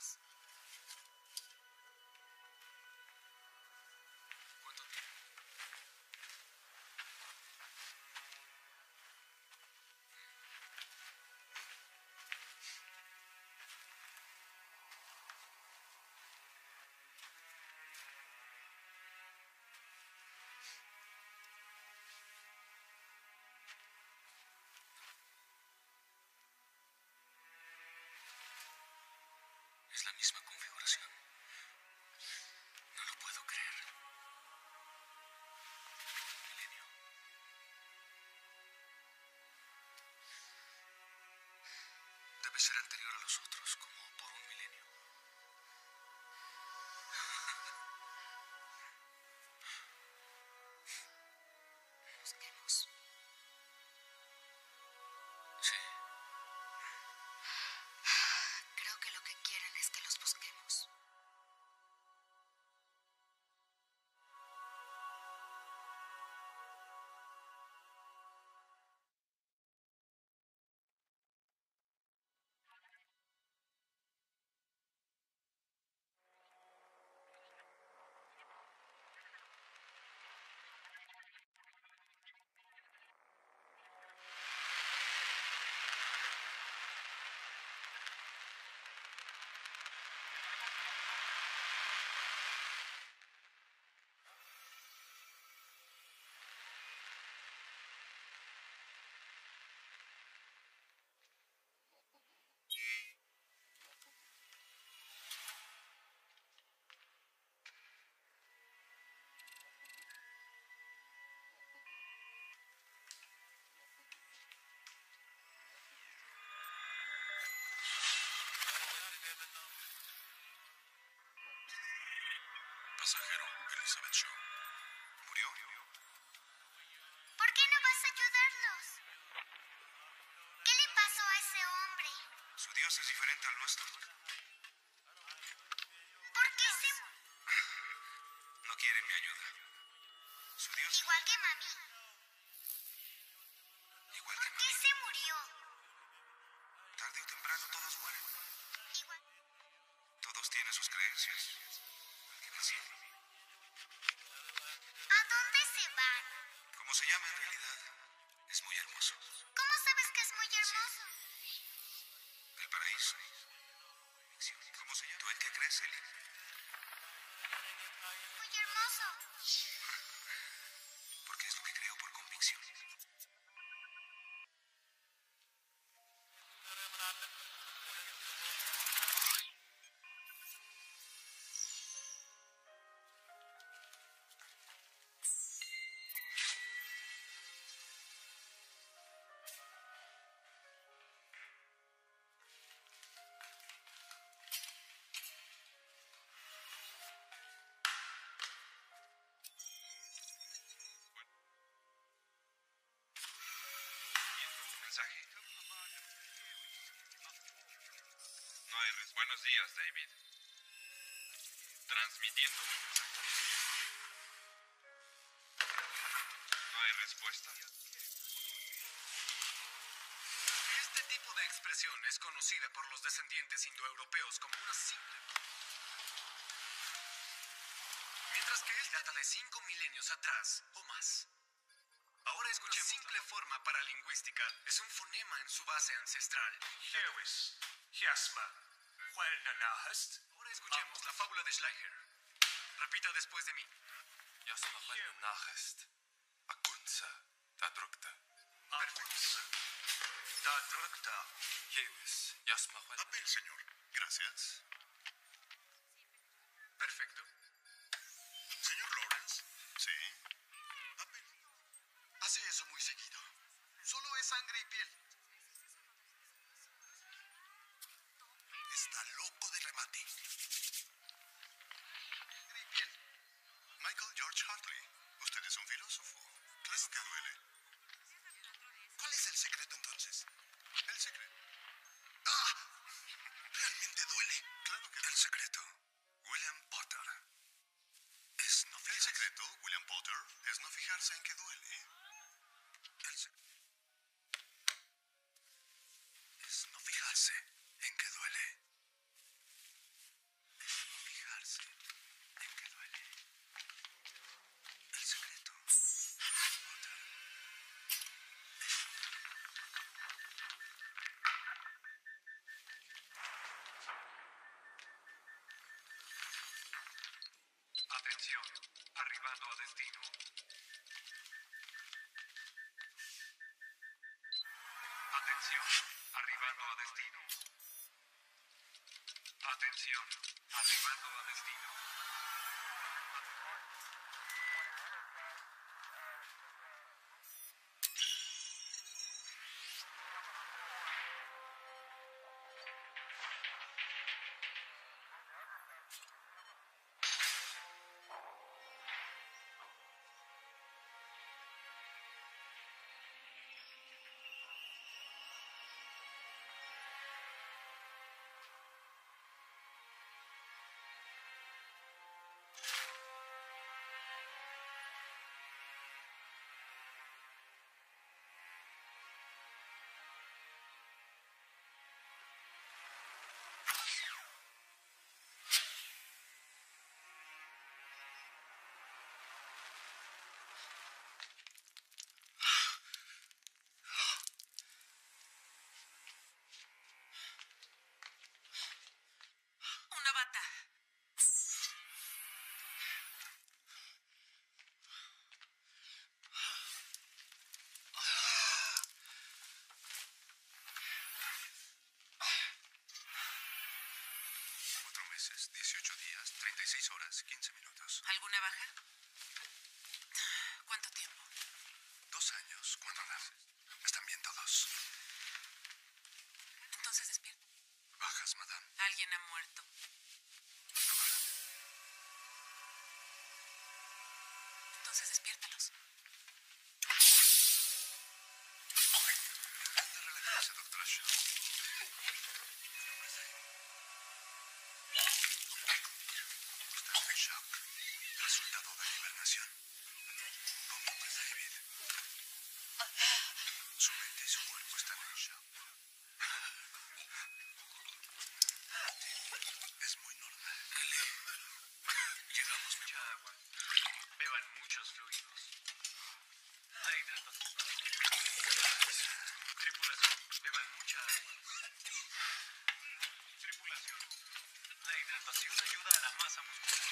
busquemos. ¿Cuánto tiempo? Es la misma configuración. No lo puedo creer. Un milenio. Debe ser anterior a los otros, como por un milenio. Busquemos. Sí. Creo que lo que quieren es que los busquemos. Pasajero, Elizabeth Shaw. ¿Murió? ¿Por qué no vas a ayudarnos? ¿Qué le pasó a ese hombre? Su Dios es diferente al nuestro. ¿Por qué se... No quiere mi ayuda. Su Dios Igual que mami? igual ¿Por que qué mí. se murió? Tarde o temprano todos mueren. Igual... Todos tienen sus creencias. En el cielo. ¿A dónde se van? Como se llama en realidad, es muy hermoso. ¿Cómo sabes que es muy hermoso? El paraíso. ¿Cómo se llama? ¿Tú en qué crees, Eli? Muy hermoso. Porque es lo que creo por convicción. Viendo un mensaje. No hay respuesta. Buenos días, David. Transmitiendo un mensaje. No hay respuesta. Este tipo de expresión es conocida por los descendientes indoeuropeos como una simple... Mientras que data de 5 milenios atrás o más. Ahora escuchemos. Una simple forma paralingüística es un fonema en su base ancestral. Lewis, Jasma, Huelnanahast, Ahora escuchemos la fábula de Schleicher. Repita después de mí. Akunza. Tadrukta. Perfecto. Dadrukta, Papel, señor. Gracias. Perfecto. Señor Lawrence. Sí. Papel. Hace eso muy seguido. Solo es sangre y piel. Está loco de remate. Sangre y piel. Michael George Hartley. Usted es un filósofo. Claro que duele. ¿Cuál es el secreto entonces? El secreto. ¡Ah! Realmente duele. Claro que el secreto. William Potter. Es no fijarse. El secreto, William Potter, es no fijarse en que duele. Es no fijarse en que duele. Atención, arribando a destino. Atención, arribando a destino. Una bata. Cuatro meses, 18 días, 36 horas, 15 minutos. ¿Alguna baja? ¿Cuánto tiempo? 2 años, 4 meses. Están bien todos. Entonces despierta. Bajas, madame. Alguien ha muerto. Entonces despiértalos. Intenta relajarse, doctora Shaw. Está en shock. Resultado de la hibernación. Tu nombre es David. Su mente y su cuerpo están en shock. Es muy normal. Llegamos mucha agua. Beban muchos fluidos. La hidratación. Tripulación, beban mucha agua. Tripulación. La hidratación ayuda a la masa muscular.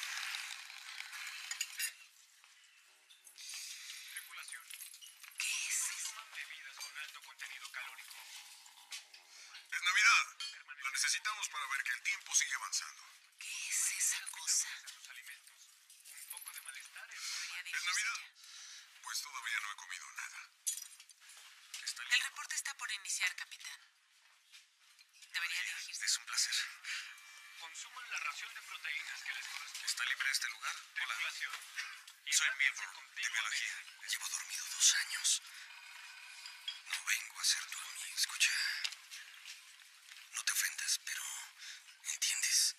Tripulación. ¿Qué es eso? Toman bebidas con alto contenido calórico. Es Navidad. La necesitamos para ver que el tiempo sigue avanzando. ¿Qué es esa cosa? De sus alimentos. Un poco de malestar es Debería ¿Es dirigirse Navidad? ya. Pues todavía no he comido nada. Está El listo. reporte está por iniciar, capitán. Debería dirigirse. Es un placer. Consuman la ración de proteínas que les corresponde. ¿Está libre este lugar? Hola. Tripulación. Soy Hidrátense Milburn, de continuamente. biología. Llevo dormido 2 años. No vengo a ser tu amigo. Escucha. No te ofendas, pero... ¿entiendes?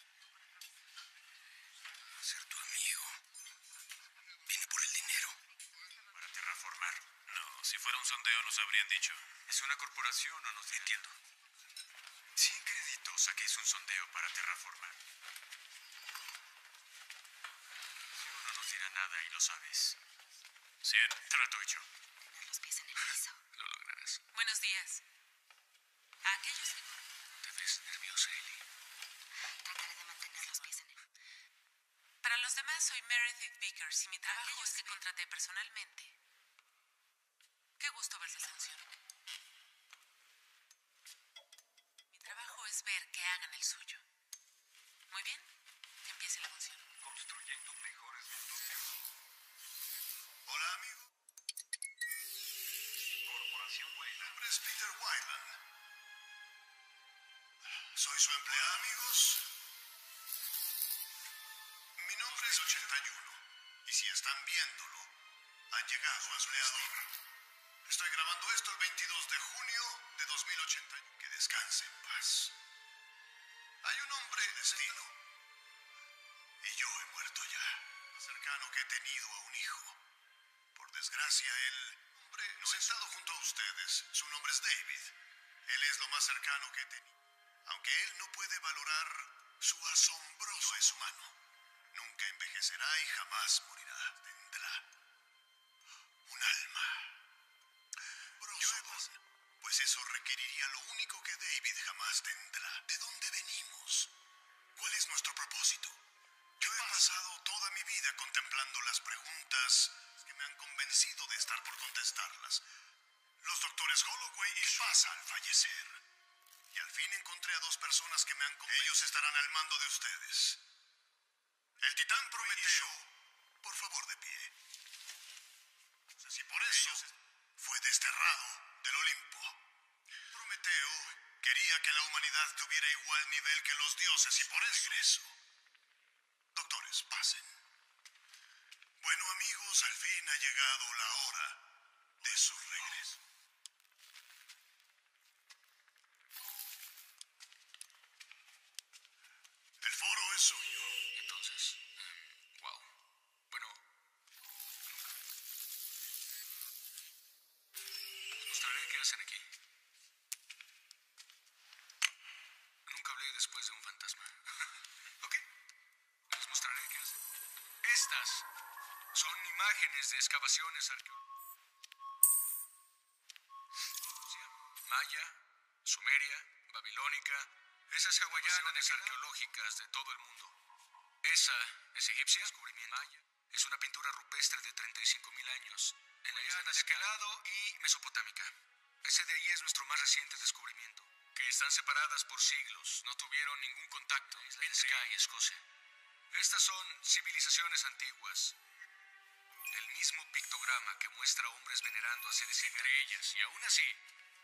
Ser tu amigo. Viene por el dinero. Para terraformar. No, si fuera un sondeo nos habrían dicho. ¿Es una corporación o no? Entiendo. 100 créditos a que es un sondeo para terraformar. Si uno no nos dirá nada y lo sabes. 100. Trato hecho. Poner los pies en el piso. Lo lograrás. Buenos días. A aquellos que... Te ves nerviosa, Ellie. Trataré de mantener los pies en el... Para los demás, soy Meredith Vickers y mi trabajo es que contraté personalmente. Qué gusto verles en acción. Mi trabajo es ver que hagan el suyo. Muy bien, que empiece la función. Construyendo mejores negocios. Hola, amigo. Corporación Mi Weyland. nombre es Peter Wyland. Soy su empleado, amigos. Mi nombre es 81. Y si están viéndolo, han llegado a su empleador. Estoy grabando esto el 22 de junio de 2081. Que descanse en paz. Hay un hombre destino. Y yo he muerto ya. Más cercano que he tenido a un hijo. Por desgracia, él... hombre, no sentado junto a ustedes. Su nombre es David. Él es lo más cercano que he tenido. Aunque él no puede valorar su asombroso... No es humano. Nunca envejecerá y jamás morirá. Tendrá un alma. Pues eso requeriría lo único que David jamás tendrá. ¿De dónde venimos? ¿Cuál es nuestro propósito? Yo he pasado toda mi vida contemplando las preguntas que me han convencido de estar por contestarlas. Los doctores Holloway y Paz personas que me han convencido. Ellos estarán al mando de ustedes. El titán Prometeo, por favor, de pie. Si por eso fue desterrado del Olimpo. Prometeo quería que la humanidad tuviera igual nivel que los dioses y por eso regreso. Doctores, pasen. Bueno, amigos, al fin ha llegado la hora de su regreso. El foro es suyo. Entonces, wow. Bueno, les mostraré qué hacen aquí. Nunca hablé después de un fantasma. Ok, les mostraré qué hacen. Estas son imágenes de excavaciones arqueológicas. Maya, sumeria, babilónica, esas hawaianas arqueológicas de todo el mundo. Esa es egipcia, descubrimiento maya. Es una pintura rupestre de 35.000 años. En la isla de aquel lado y mesopotámica. Ese de ahí es nuestro más reciente descubrimiento. Que están separadas por siglos, no tuvieron ningún contacto entre Skye y Escocia. Estas son civilizaciones antiguas. El mismo pictograma que muestra hombres venerando a seres entre ellas, y aún así,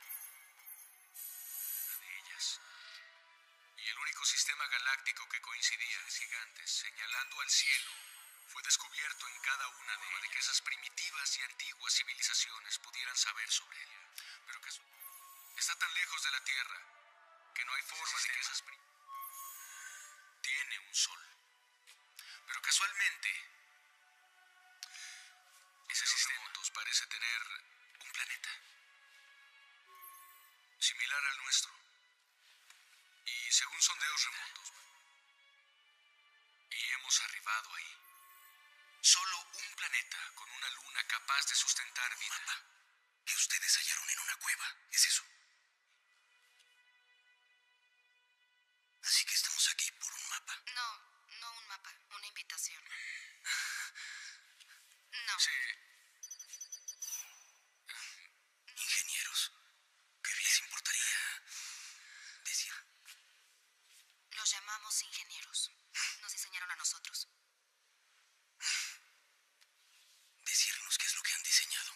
una de ellas. Y el único sistema galáctico que coincidía, gigantes, señalando al cielo, fue descubierto en cada una de ellas, de que esas primitivas y antiguas civilizaciones pudieran saber sobre ella. Pero que está tan lejos de la Tierra que no hay forma de que esas tiene un sol. Pero casualmente, ese sistema remotos parece tener un planeta similar al nuestro. Y según sondeos remotos, y hemos arribado ahí. Solo un planeta con una luna capaz de sustentar vida. Mapa que ustedes hallaron en una cueva, ¿es eso? Así que estamos aquí por un mapa. No, no un mapa, una invitación. No. Sí. Ingenieros, ¿qué les importaría decir? Los llamamos ingenieros. Nos diseñaron a nosotros. Decirnos qué es lo que han diseñado.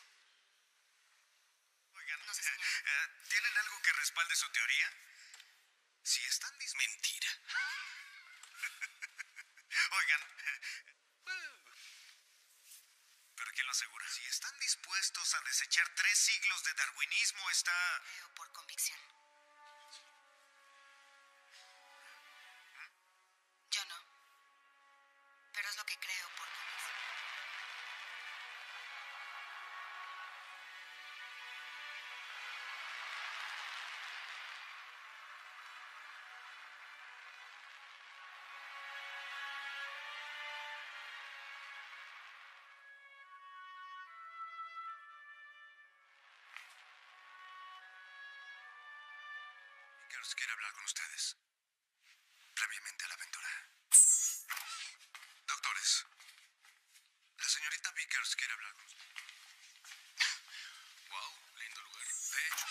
Oigan, Nos diseñaron. ¿tienen algo que respalde su teoría? Si están mentira. Oigan, ¿pero quién lo asegura? Si están dispuestos a desechar 3 siglos de darwinismo, está... Creo por convicción. Yo no. Pero es lo que creo por convicción. Vickers quiere hablar con ustedes. Previamente a la aventura. Doctores, la señorita Vickers quiere hablar con ustedes. Wow, lindo lugar. De hecho,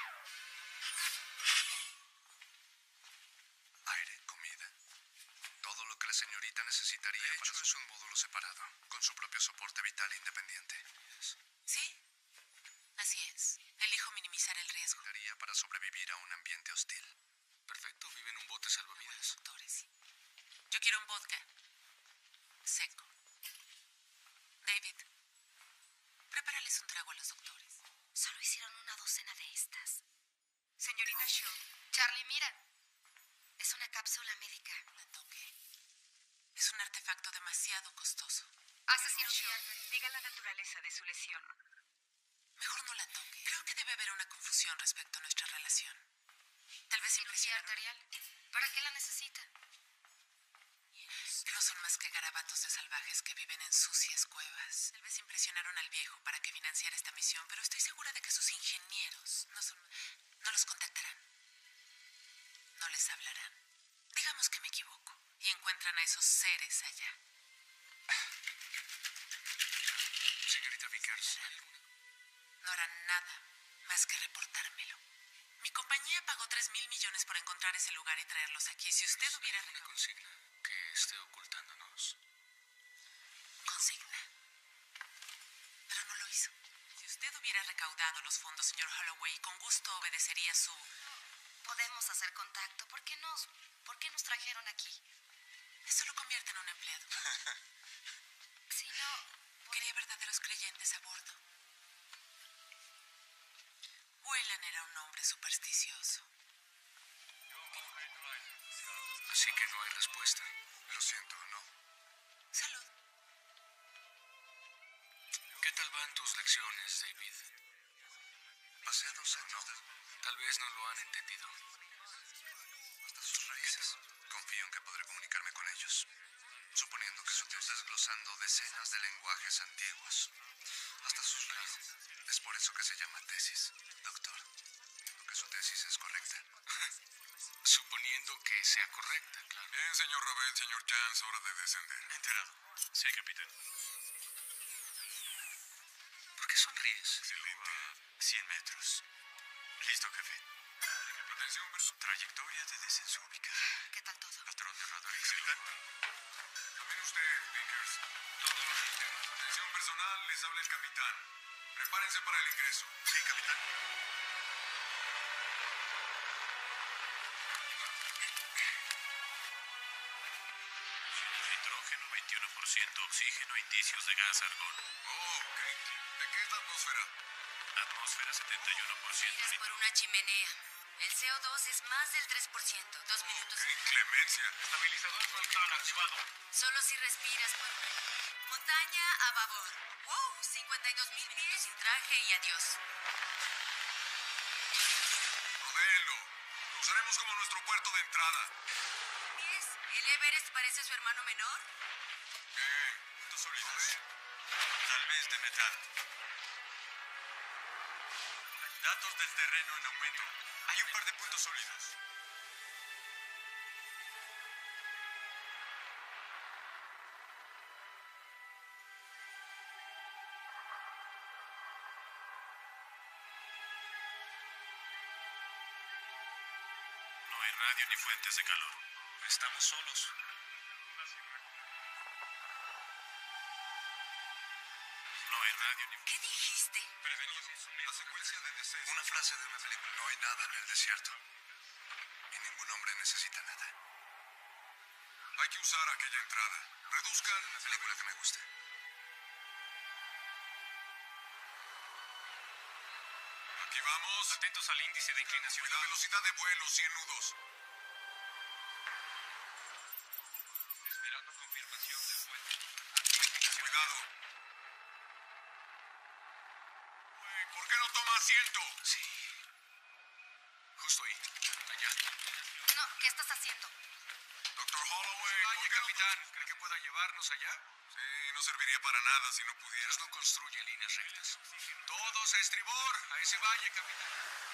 aire, comida, todo lo que la señorita necesitaría. De hecho, es un módulo separado, con su propio soporte vital independiente. ¿Sí? Así es. Elijo minimizar el riesgo. Para sobrevivir a un ambiente hostil. Perfecto, vive en un bote salvavidas. Doctores. Yo quiero un vodka. Seco. David, prepárales un trago a los doctores. Solo hicieron una docena de estas. Señorita Shaw. Charlie, mira. Es una cápsula médica. La toque. Es un artefacto demasiado costoso. Hace cirugía. Diga la naturaleza de su lesión. Mejor no la toque. Creo que debe haber una confusión respecto a nuestra relación. Tal vez impresión arterial. ¿Para qué la necesita? No son más que garabatos de salvajes que viven en sucias cuevas. Tal vez impresionaron al viejo para que financiara esta misión, pero estoy segura de que sus ingenieros no los contactarán. No les hablarán. Digamos que me equivoco y encuentran a esos seres allá. Señorita Vickers, No harán nada más que reportármelo. Mi compañía pagó 3,000 millones por encontrar ese lugar y traerlos aquí. Si usted hubiera... Una consigna que esté ocultándonos. Consigna. Pero no lo hizo. Si usted hubiera recaudado los fondos, señor Holloway, con gusto obedecería su... Podemos hacer contacto. ¿Por qué nos trajeron aquí? Eso lo convierte en un empleado. Si no... Quería verdaderos creyentes a bordo. Whelan era un hombre supersticioso. Así que no hay respuesta. Lo siento, no. Salud. ¿Qué tal van tus lecciones, David? Pasé 2 años Tal vez no lo han entendido. hasta sus raíces. Confío en que podré comunicarme con ellos. Suponiendo que estoy desglosando decenas de lenguajes antiguos. Hasta sus raíces. Es por eso que se llama tesis, doctor. Porque su tesis es correcta. Suponiendo que sea correcta, claro. Bien, señor Ravel, señor Chance, hora de descender. Enterado. Sí, capitán. ¿Por qué sonríes? Excelente. 100 metros. Listo, jefe. Atención, trayectoria de descenso ubicada. ¿Qué tal todo? Patrón de radar excelente. También usted, Vickers. Todo listo. Atención personal, les habla el capitán. Prepárense para el ingreso. Sí, capitán. Nitrógeno 21%, oxígeno, indicios de gas argón. Oh, ok. ¿De qué es la atmósfera? Atmósfera 71%. Miras por una chimenea. El CO2 es más del 3%. 2 minutos. ¡Qué inclemencia! Estabilizador frontal activado. Solo si respiras por una... Montaña a babor. ¡Wow! 52,000 pies sin traje y adiós. Rodéenlo. Lo usaremos como nuestro puerto de entrada. ¿Pies? ¿El Everest parece su hermano menor? Bien. Puntos sólidos. Tal vez de metal. Datos del terreno en aumento. Hay un par de puntos sólidos. No hay radio ni fuentes de calor. Estamos solos. No hay radio ni... ¿Qué dijiste? Prevenidos. La secuencia de descenso. Una frase de una película. No hay nada en el desierto. Y ningún hombre necesita nada. Hay que usar aquella entrada. Reduzcan Una película que me guste. Aquí vamos. Atentos al índice de inclinación. La velocidad de vuelo, 100 nudos. Esperando confirmación del vuelo. Cuidado. Uy, ¿por qué no toma asiento? Sí. Justo ahí. Allá. No, ¿qué estás haciendo? Doctor Holloway, ¿por Oye, qué no capitán, ¿cree que pueda llevarnos allá? Sí, no serviría para nada si no pudiera. Dios no construye líneas rectas. Todos a estribor, a ese valle, capitán.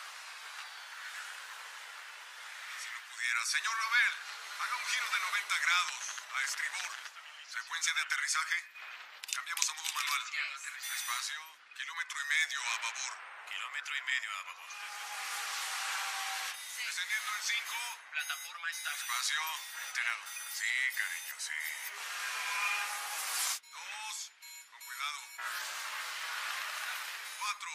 Si no pudiera. Señor Ravel, haga un giro de 90 grados a estribor. Secuencia de aterrizaje. Cambiamos a modo manual. Despacio. 1,5 kilómetros a babor. 1,5 kilómetros a babor. Descendiendo en 5. Plataforma estable. Despacio. Enterado. Sí, cariño, sí. 2. Con cuidado. 4.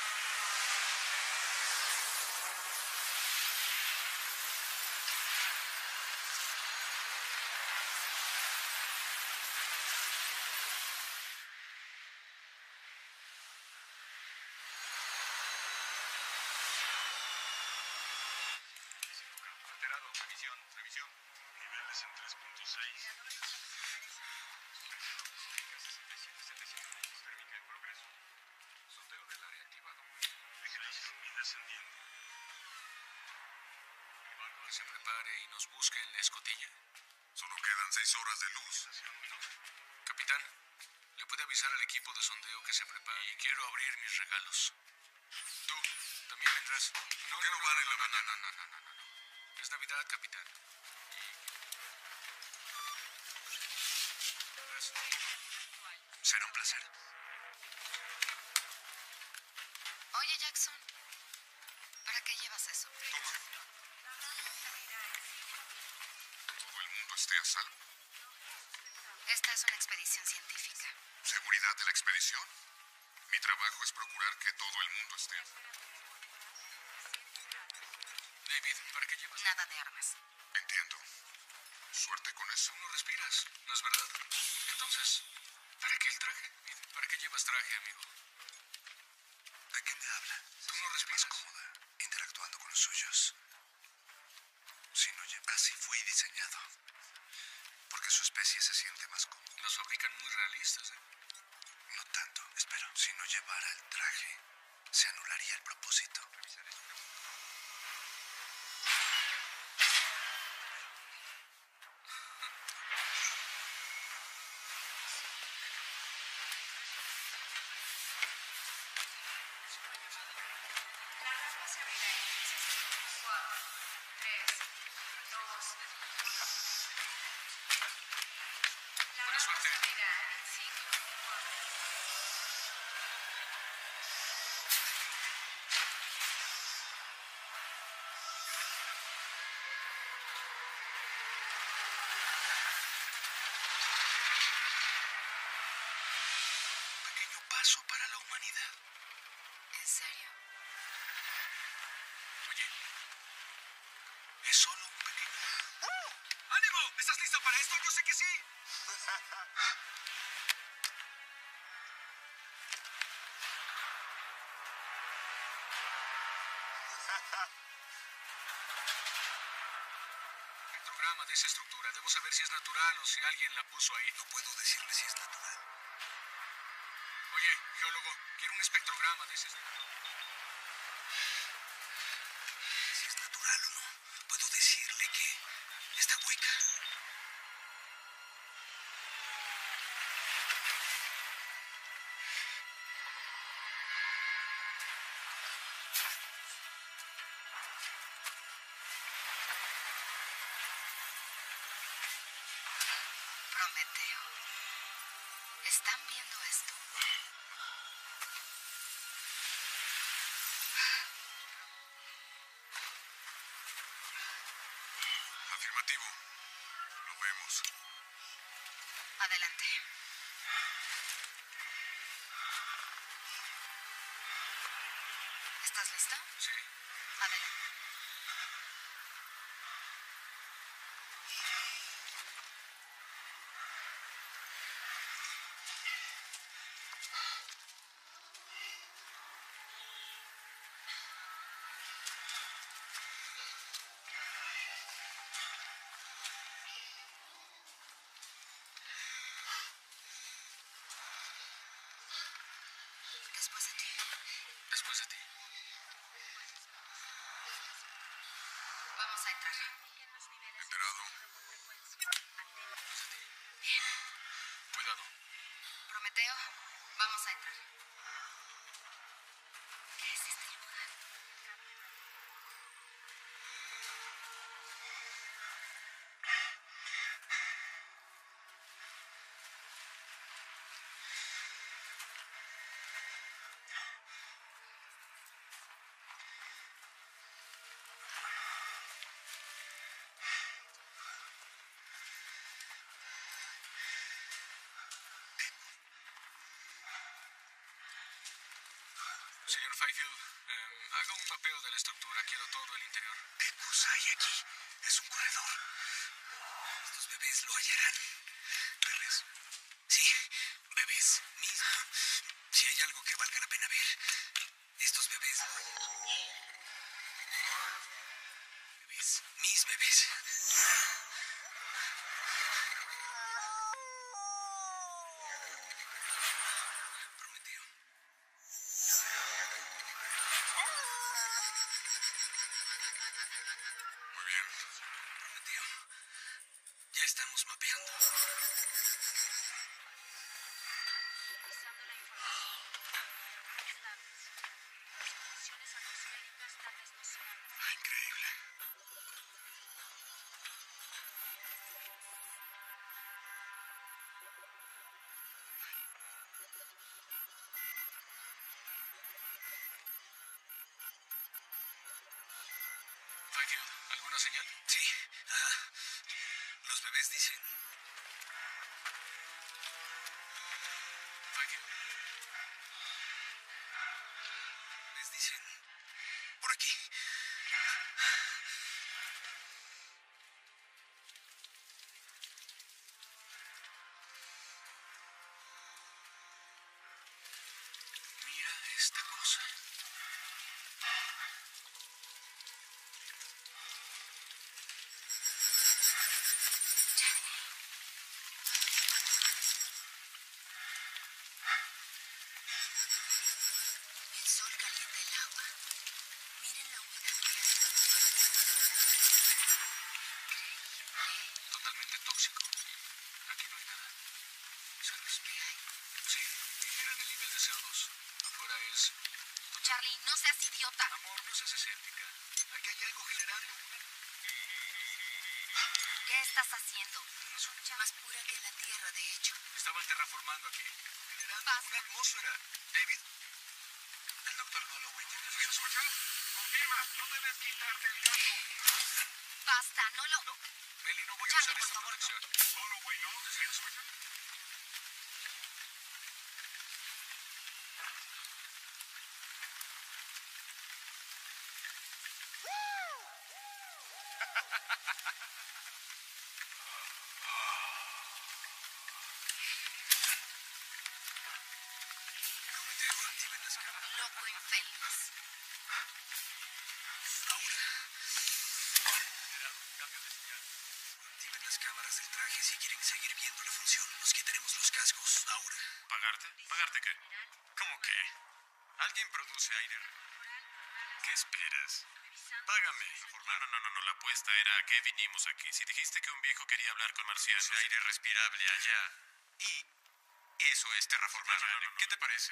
Alterado. Revisión. Revisión. Niveles en 3.6. Térmica en progreso. Sondeo del área activado. Eclipse y descendiendo. Que se prepare y nos busque en la escotilla. Solo quedan 6 horas de luz. Capitán, ¿le puede avisar al equipo de sondeo que se prepare? Y quiero abrir mis regalos. Tú, también vendrás. ¿Por qué no van en la mañana? No. Es Navidad, capitán. Vendrás. Será un placer. Oye, Jackson, ¿para qué llevas eso? esté a salvo. Esta es una expedición científica. ¿Seguridad de la expedición? Mi trabajo es procurar que todo el mundo esté. David, ¿para qué llevas? Nada de armas. Entiendo. Suerte con eso. No respiras, ¿no es verdad? Entonces, ¿para qué el traje? ¿Para qué llevas traje, amigo? ¿De qué me habla? Tú no respiras. Más cómoda interactuando con los suyos. Si no lleva, así fui diseñado. Porque su especie se siente más cómoda. Los fabrican muy realistas, ¿eh? No tanto, espero. Si no llevara el traje, se anularía el propósito. La rampa se abrirá en 15 segundos. 4, 3, 2. La rampa suerte. se abrirá en 5, 4. Pequeño paso para la humanidad. ¿En serio? Oye, Es solo un pequeño... ¡ánimo! ¿Estás listo para esto? Yo sé que sí. Espectrograma de esa estructura. Debo saber si es natural o si alguien la puso ahí. No puedo decirle si es natural. Oye, geólogo, quiero un espectrograma de esa estructura. Si es natural o no, puedo decirle que está hueca. Prometeo. ¿Están viendo esto? Afirmativo. Lo vemos. Adelante. ¿Estás listo? Sí. Adelante. Después de ti. Después de ti. Vamos a entrar. Enterado. Cuidado. Prometeo, vamos a entrar. ¿Qué es este lugar? Señor Fifield, haga un mapeo de la estructura. Quiero todo el interior. ¿Qué cosa hay aquí? Es un corredor. Estos bebés lo hallarán. ¿Bebés? Sí, bebés. Mismo. Si hay algo que valga la pena ver, estos bebés lo hallarán. Bebés. Mis bebés. Prometeo. Muy bien. Prometeo. Ya estamos mapeando. Utilizando la información. Estables. Condiciones atmosféricas tales no serán. Increíble. Fifield, ¿alguna señal? Sí. Los bebés Les dicen. Thank you. Les dicen. Por aquí. Mira esta cosa. El sol calienta el agua. Miren la humedad. Totalmente tóxico. Aquí no hay nada. Se respira. Sí, y miren el nivel de CO2. Afuera es... Charlie, no seas idiota. Amor, no seas escéptica. Aquí hay algo generando una... ¿Qué estás haciendo? Más pura que la tierra, de hecho. Estaban terraformando aquí. Generando Basta. una atmósfera. David, el doctor Holloway tiene razón. Confirma, no debes quitarte el casco. Basta, no lo... No, Eli, no voy a Charlie, usar por esta favor, no. protección. Holloway, ¿no? Desde la suerte. Prometeo, activen las cámaras. Loco infeliz. Ahora. Cambio de señal. Activen las cámaras del traje si quieren seguir viendo la función. Nos quitaremos los cascos. Ahora. ¿Pagarte? ¿Pagarte qué? ¿Cómo qué? ¿Alguien produce aire? ¿Qué esperas? Págame. No. La apuesta era a qué vinimos aquí. Si dijiste que un viejo quería hablar con marcianos... aire respirable allá. Y eso es terraformar. ¿Qué te parece?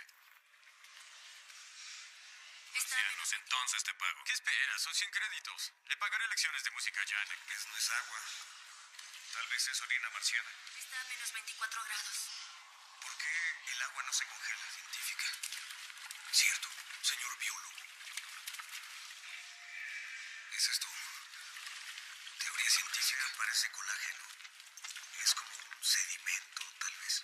Está Marcianos, entonces te pago. ¿Qué esperas? Son 100 créditos. Le pagaré lecciones de música a Janek. Pues no es agua. Tal vez es orina marciana. a menos 24 grados. ¿Por qué el agua no se congela? Científica. Cierto, señor biólogo. Esa es tu teoría científica. Parece colágeno. Es como un sedimento, tal vez.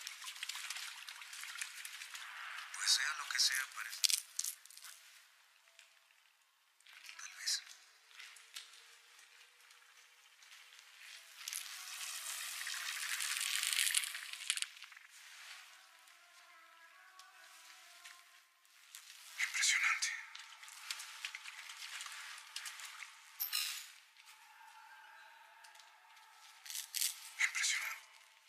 Pues sea lo que sea, parece. Tal vez. Impresionante. Impresionante.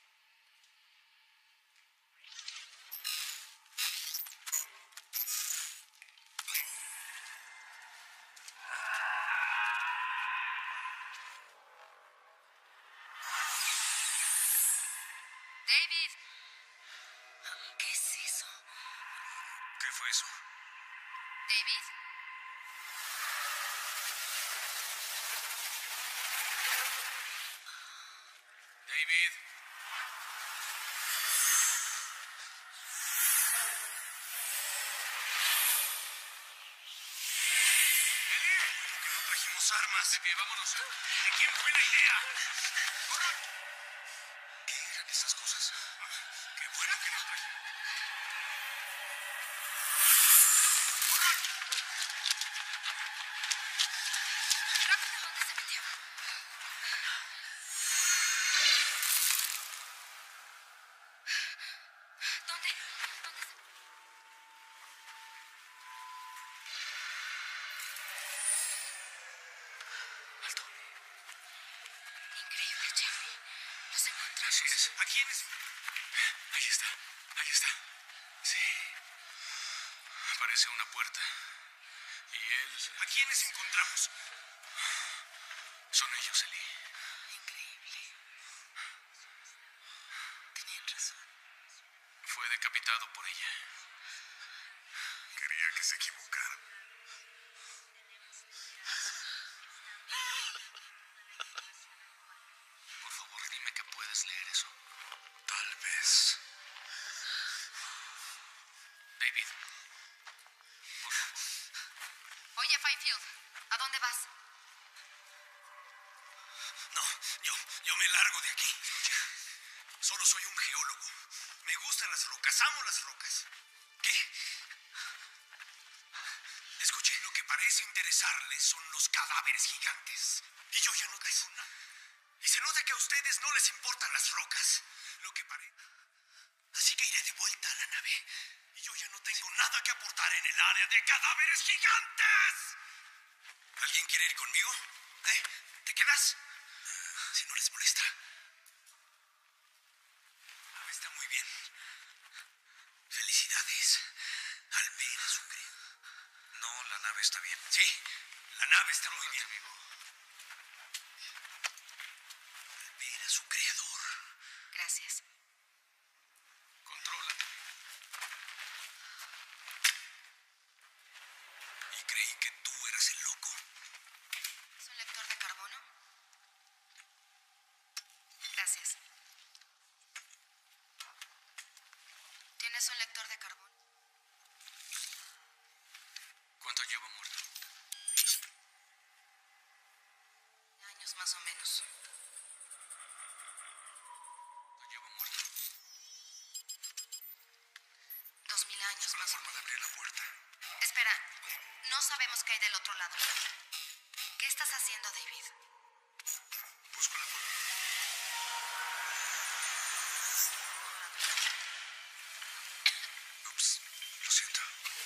David. ¿Qué es eso? ¿Qué fue eso? David. David. No trajimos armas. Así que vámonos. ¿De quién fue la idea? ¡Corran! ¿Qué eran esas cosas? Qué bueno que no trajimos. Rápido, ¿dónde se metió? ¿Dónde? ¿Dónde se... Alto. Increíble, Charlie. Los encontramos. Así es. ¿A quiénes? Ahí está. Ahí está. Sí. Parece una puerta. Y él... ¿A quiénes encontramos? Son ellos, Eli. Increíble. Tenían razón. Fue decapitado por ella. Quería que se equivocara. Por favor, dime que puedes leer eso. Tal vez. David. Por favor. Oye, Fifield, ¿a dónde vas? No. Yo me largo de aquí. Escucha, solo soy un geólogo. Me gustan las rocas, amo las rocas. ¿Qué? Escuche, lo que parece interesarles son los cadáveres gigantes. Y yo ya no tengo nada. Y se nota que a ustedes no les importan las rocas. Lo que parece. Así que iré de vuelta a la nave. Y yo ya no tengo nada que aportar en el área de cadáveres gigantes. ¿Alguien quiere ir conmigo? ¿Te quedas? Si no les molesta. Está muy bien. Felicidades. Alvin es un creador. No, la nave está bien. Sí, la nave está muy bien. Alvin es su creador. Gracias. Contrólate. Y creí que tú eras el loco. ¿Es un lector de carbono? Gracias. ¿Tienes un lector de carbono? ¿Cuánto lleva muerto? Años más o menos. ¿Cuánto lleva muerto? 2000 años Con la más o forma de abrir la puerta. Espera, no sabemos qué hay del otro lado. ¿Qué estás haciendo, David? Busco la forma. Ups, lo siento.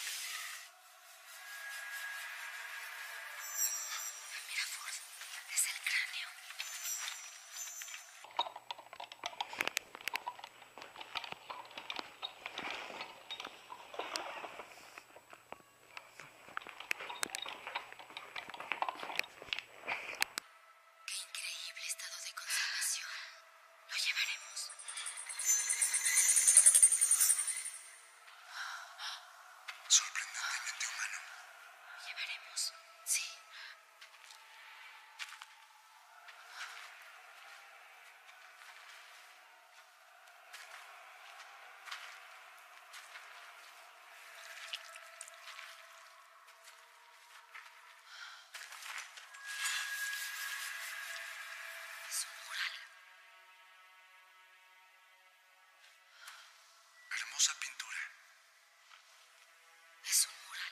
Mira, Ford, es el cráneo. Qué increíble estado de conservación. Lo llevaremos. Sorprendentemente humano. Lo llevaremos. Sí. Es un mural. Hermosa pintura. Es un mural.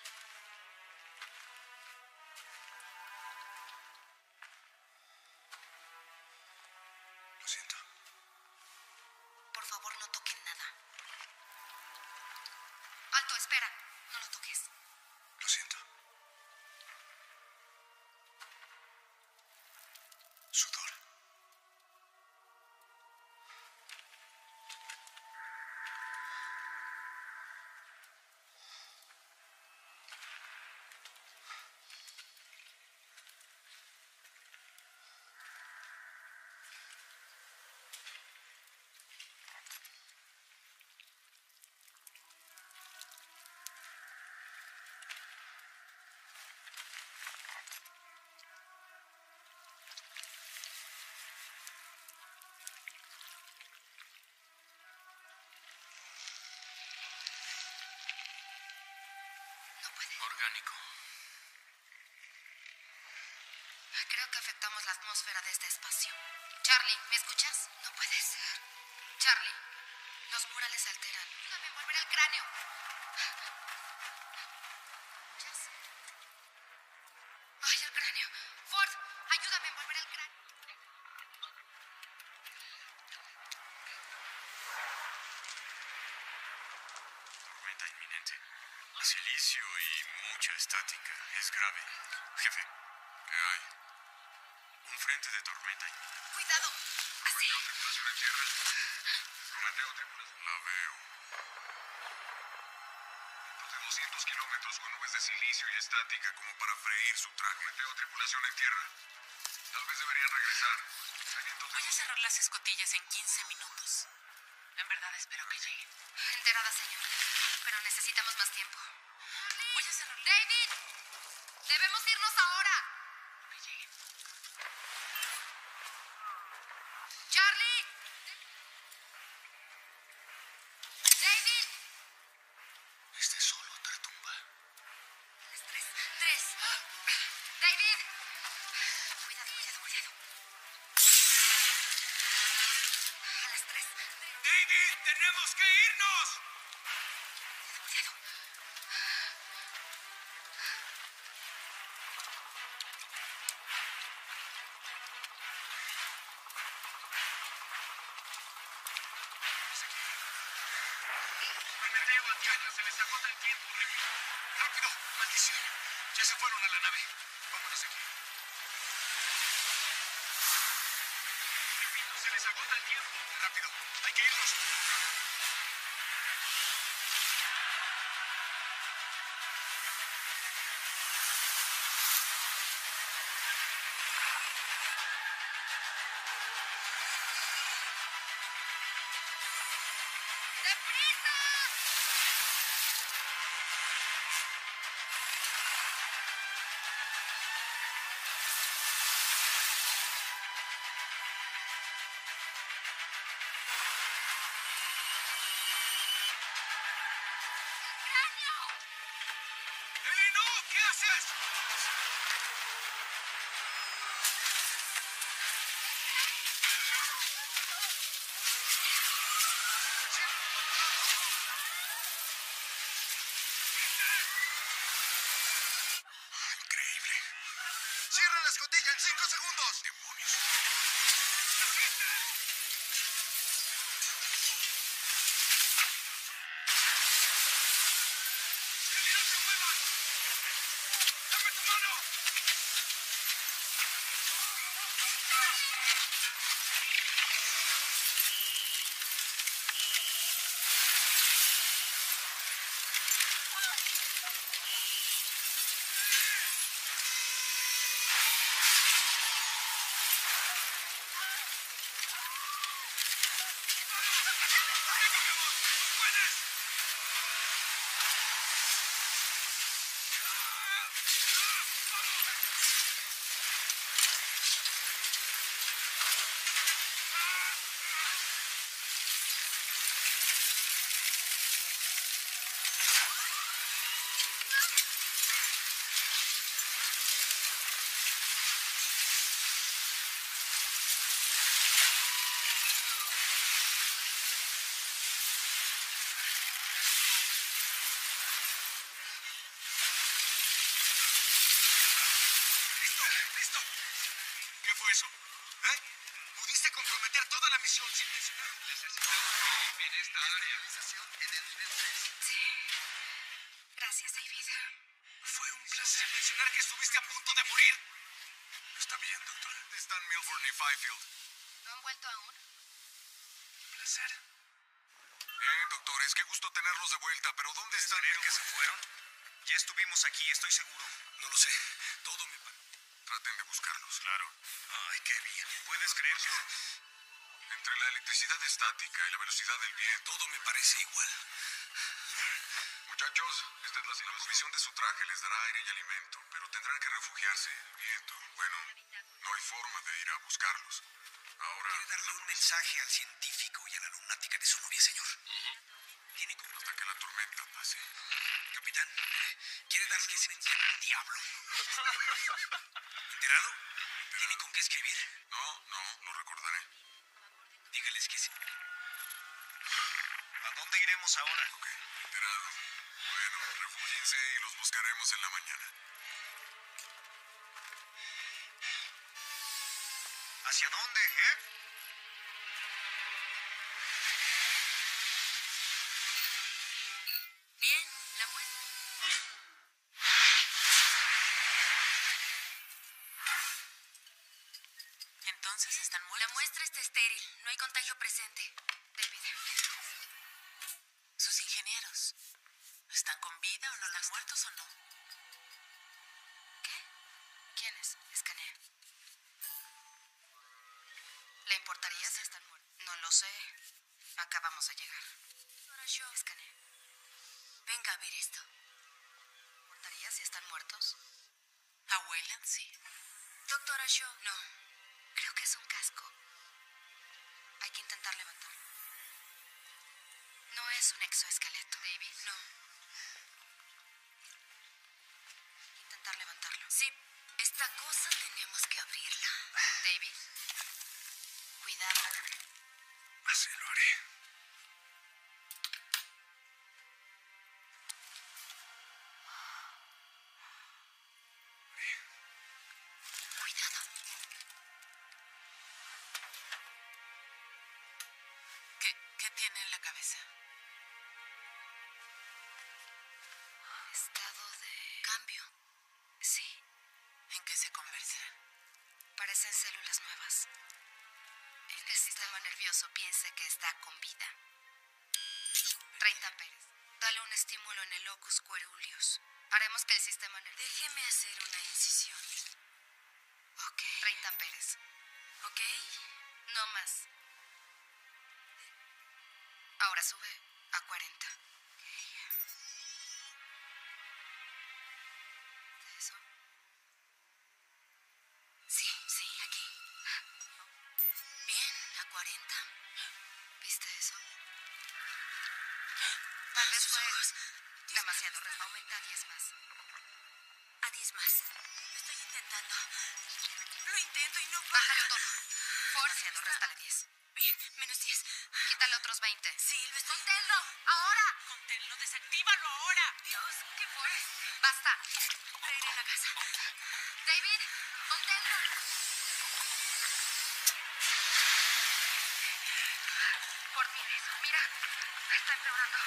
Lo siento. Por favor, no toquen nada. Alto, espera. No lo toques. Lo siento. Sudor. No puede. Orgánico. Creo que afectamos la atmósfera de este espacio. Charlie, ¿me escuchas? No puede ser. Charlie, los murales se alteran. Ayúdame a envolver el cráneo. ¿Escuchas? ¡Ay, el cráneo! Ford, ayúdame a envolver el cráneo. Tormenta inminente. Silicio y mucha estática. Es grave. Jefe, ¿qué hay? Un frente de tormenta inminente. Cuidado. Así. Prometeo, tripulación en tierra. Prometeo, tripulación. La veo. Vientos de 200 kilómetros con nubes de silicio y estática como para freír su traje. Prometeo, tripulación en tierra. Tal vez deberían regresar. Hay vientos de Voy a cerrar las escotillas en 15 minutos. En verdad espero que lleguen. Enterada, señor. Pero necesitamos más tiempo. Voy a cerrar. ¡David! ¡Debemos irnos ahora! Que lleguen. ¡Charlie! ¡David! Esta es solo otra tumba. Tres. David. Cuidado, cuidado, cuidado. ¡Tenemos que irnos! Cuidado. Prometeo a Diana, se les agota el tiempo. ¡Rápido! ¡Maldición! Ya se fueron a la nave. Vámonos de aquí. Repito, se les agota el tiempo. ¡Rápido! ¡Hay que irnos! ¡Eli, no! ¿Qué haces? Increíble. ¡Cierra la escotilla en 5 segundos! ¡Demonios! ¡Eli, no te muevas! ¡Dame tu mano! ¡Listo! ¿Qué fue eso? ¿Eh? ¿Pudiste comprometer toda la misión sin mencionar? Necesitamos en esta área. En el nivel 3. Sí. Gracias, David. Fue un placer. Sin mencionar que estuviste a punto de morir. Está bien, doctor. ¿Dónde están Milburn y Fifield? ¿No han vuelto aún? Un placer. Bien, doctores, qué gusto tenerlos de vuelta, pero ¿dónde están Milburn? ¿Que se fueron? Ya estuvimos aquí, estoy seguro. No lo sé. Todo me parece. Traten de buscarlos. Claro. Ay, qué bien. ¿Puedes creerlo? Entre la electricidad estática y la velocidad del viento, todo me parece igual. Muchachos, esta es la provisión de su traje. Les dará aire y alimento, pero tendrán que refugiarse en el viento. Bueno, no hay forma de ir a buscarlos. Ahora... Quiere darle un mensaje al científico y a la lunática de su novia, señor. Tiene como... Hasta que la tormenta pase. Capitán, quiere darle un mensaje al diablo. ¿Enterado? ¿Tiene con qué escribir? No, lo recordaré. Dígales que sí. ¿A dónde iremos ahora? Ok, enterado. Bueno, refúgiense y los buscaremos en la mañana. ¿Hacia dónde, Bien, la muestra. Entonces están La muertos. muestra está estéril. No hay contagio presente. David. Sus ingenieros. ¿Están con vida o no están muertos o no? ¿Qué? ¿Quiénes? Escanea. ¿Le importaría si están muertos? No lo sé. Acabamos de llegar. Ahora yo. Escanea. Venga a ver esto. ¿Le importaría si están muertos? A Wayland sí. Doctora Shaw. No. Creo que es un casco. Hay que intentar levantarlo. No es un exoesqueleto. ¿David? No. Intentar levantarlo. Sí. Esta cosa tenemos que abrirla. ¿David? Cuidado. Así lo haré. cosas nuevas. En el sistema nervioso piense que está con vida. 30 amperes. Dale un estímulo en el locus coeruleus. Haremos que el sistema nervioso... Déjeme hacer una incisión. Ok. 30 amperes. Ok. No más. Ahora sube a 40. ¿Eso? Sí, aquí. Bien, a 40. ¿Viste eso? Tal vez fue demasiado. Aumenta a 10 más. A 10 más. Lo estoy intentando. Lo intento y no baja. Bájalo todo. Demasiado, réstale 10. Bien, menos 10. Quítale otros 20. Sí, lo estoy... ¡Conténlo! ¡Ahora! ¡Conténlo! ¡Desactívalo ahora! Dios, ¿qué fue? Basta. Traeré a la casa. David, conténlo. Por fin eso. Mira, está empeorando.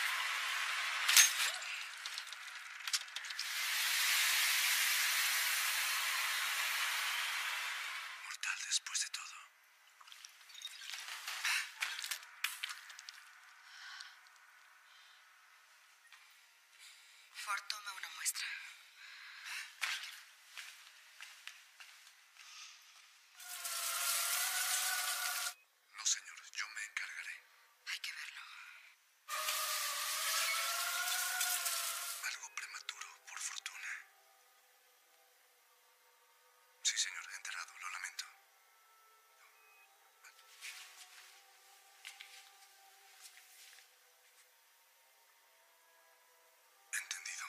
Mortal después de todo. Ford, toma una muestra. No, señor, yo me encargaré. Hay que verlo. Algo prematuro, por fortuna. Sí, señor, enterrado, lo lamento. Entendido.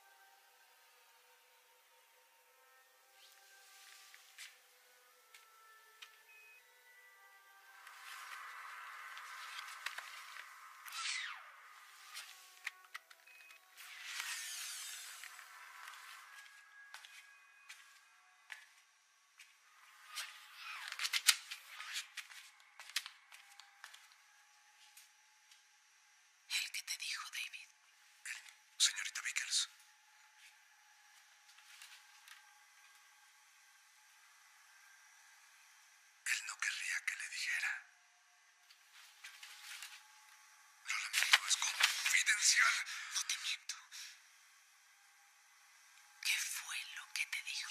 ¿El que te dijo, David? Señorita Vickers. Él no querría que le dijera. Lo lamento, es confidencial. No te miento. ¿Qué fue lo que te dijo?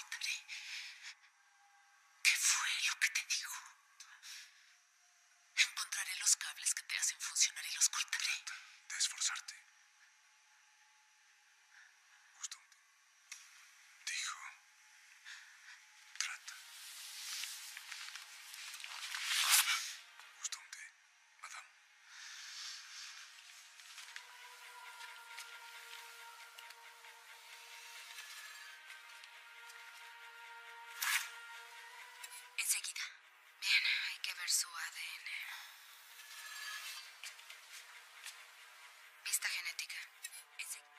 ¿Qué fue lo que te dijo? Encontraré los cables que te hacen funcionar y los cortaré. De esforzarte. Justo. Dijo. Trata. Justo. Madame. Enseguida. Bien, hay que ver su ADN. Vista genética. Enseguida.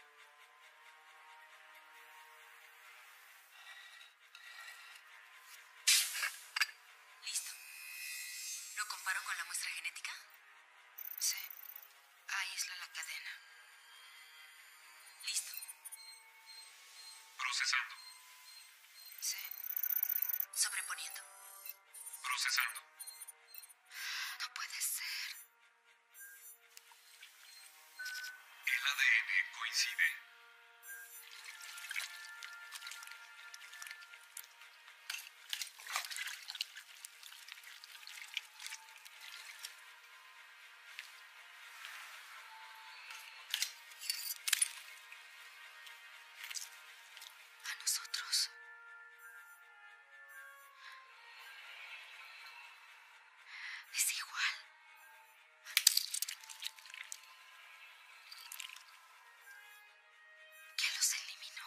Listo. ¿Lo comparo con la muestra genética? Sí. Aísla la cadena. Listo. Procesando. Sí. Sobreponiendo. Procesando. No puede ser. El ADN coincide. A nosotros. Es igual. ¿Quién los eliminó?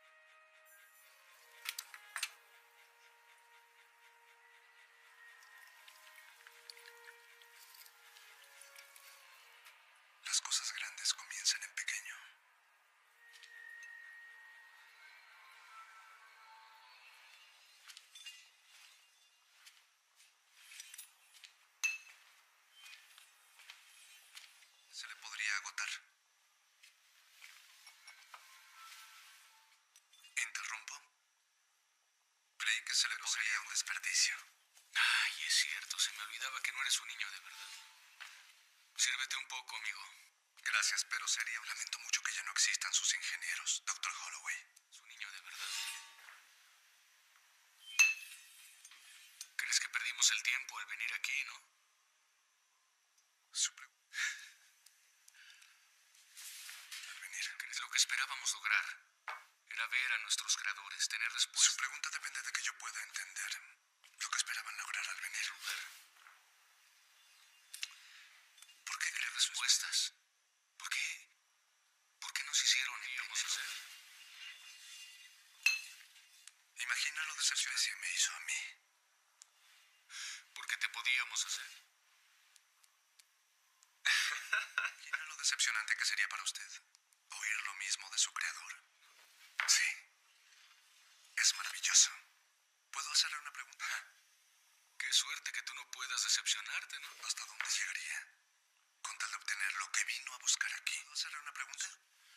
Las cosas grandes comienzan en pequeño. Se le podría agotar. ¿Interrumpo? Creí que se le podría un desperdicio. se me olvidaba que no eres un niño de verdad. Sírvete un poco, amigo. Gracias, pero lamento mucho que ya no existan sus ingenieros, Dr. Holloway. Es un niño de verdad. ¿Crees que perdimos el tiempo al venir aquí, no? Al venir. ¿Crees lo que esperábamos lograr? Era ver a nuestros creadores, tener respuestas. Su pregunta depende de que yo pueda entender lo que esperaban lograr al venir. ¿Por qué querer respuestas? ¿Por qué nos hicieron y íbamos a hacer? Imagina lo decepcionante que me hizo a mí. Porque te podíamos hacer. Imagina lo decepcionante que sería para usted oír lo mismo de su creador. Sí. Es maravilloso. ¿Puedo hacerle una pregunta? Qué suerte que tú no puedas decepcionarte, ¿no? ¿Hasta dónde llegaría? Con tal de obtener lo que vino a buscar aquí. ¿Puedo hacerle una pregunta?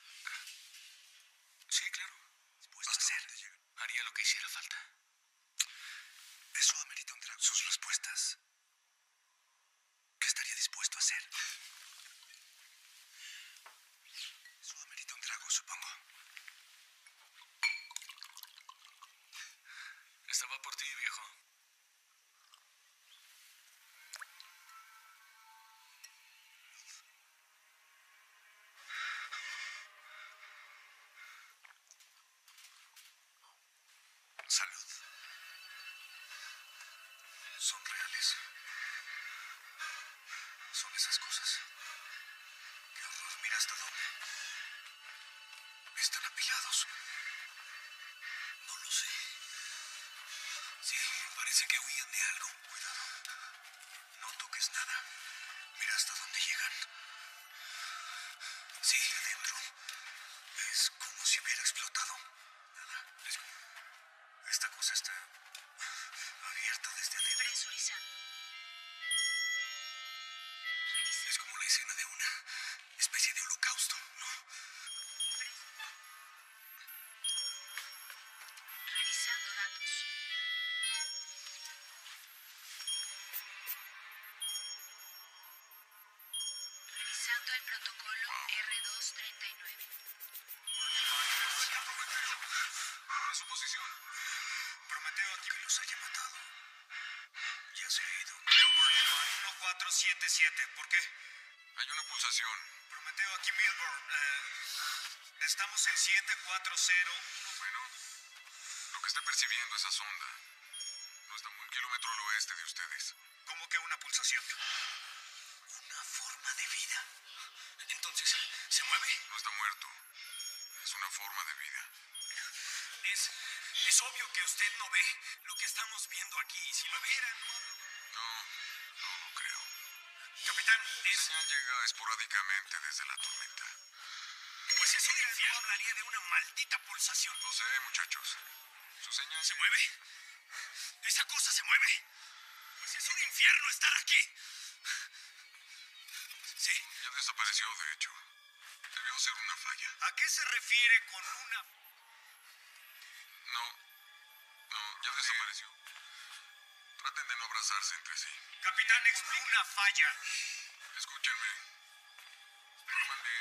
Sí, claro. ¿Hasta dónde llega? Haría lo que hiciera falta. Eso amerita un trago. Sus respuestas. ¿Qué estaría dispuesto a hacer? Eso amerita un trago, supongo. Estaba por ti, viejo. Salud. Son reales. Son esas cosas. Qué horror. Mira hasta dónde. Están apilados. No lo sé. Sí, parece que huían de algo. Cuidado. No toques nada. Mira hasta dónde llegan. Sí, adentro. Es como si hubiera explotado. Nada. Esta cosa está abierta desde adentro. Presurizando. Es como la escena de una especie de holocausto, ¿no? Revisando datos. Revisando el protocolo R239. ¿Cuál es su posición? Prometeo aquí que los haya matado. Ya se ha ido. Milburn, 1477. ¿Por qué? Hay una pulsación. Prometeo aquí, Milburn. Estamos en 7401. Bueno, lo que esté percibiendo esa sonda no está muy kilómetro al oeste de ustedes. ¿Cómo que una pulsación? Una forma de vida. Entonces, ¿se mueve? No está muerto. Es una forma de vida. Es obvio que usted no ve lo que estamos viendo aquí. Si lo viera, no creo. Capitán, La señal llega esporádicamente desde la tormenta. Pues eso no hablaría de una maldita pulsación. Lo sé, muchachos. Su señal se mueve. Esa cosa se mueve. Pues es un infierno estar aquí. Sí. Ya desapareció, de hecho. Debió ser una falla. ¿A qué se refiere con una? No, ya desapareció. Traten de no abrazarse entre sí. Capitán, una falla. Escúchenme. Norman Dean.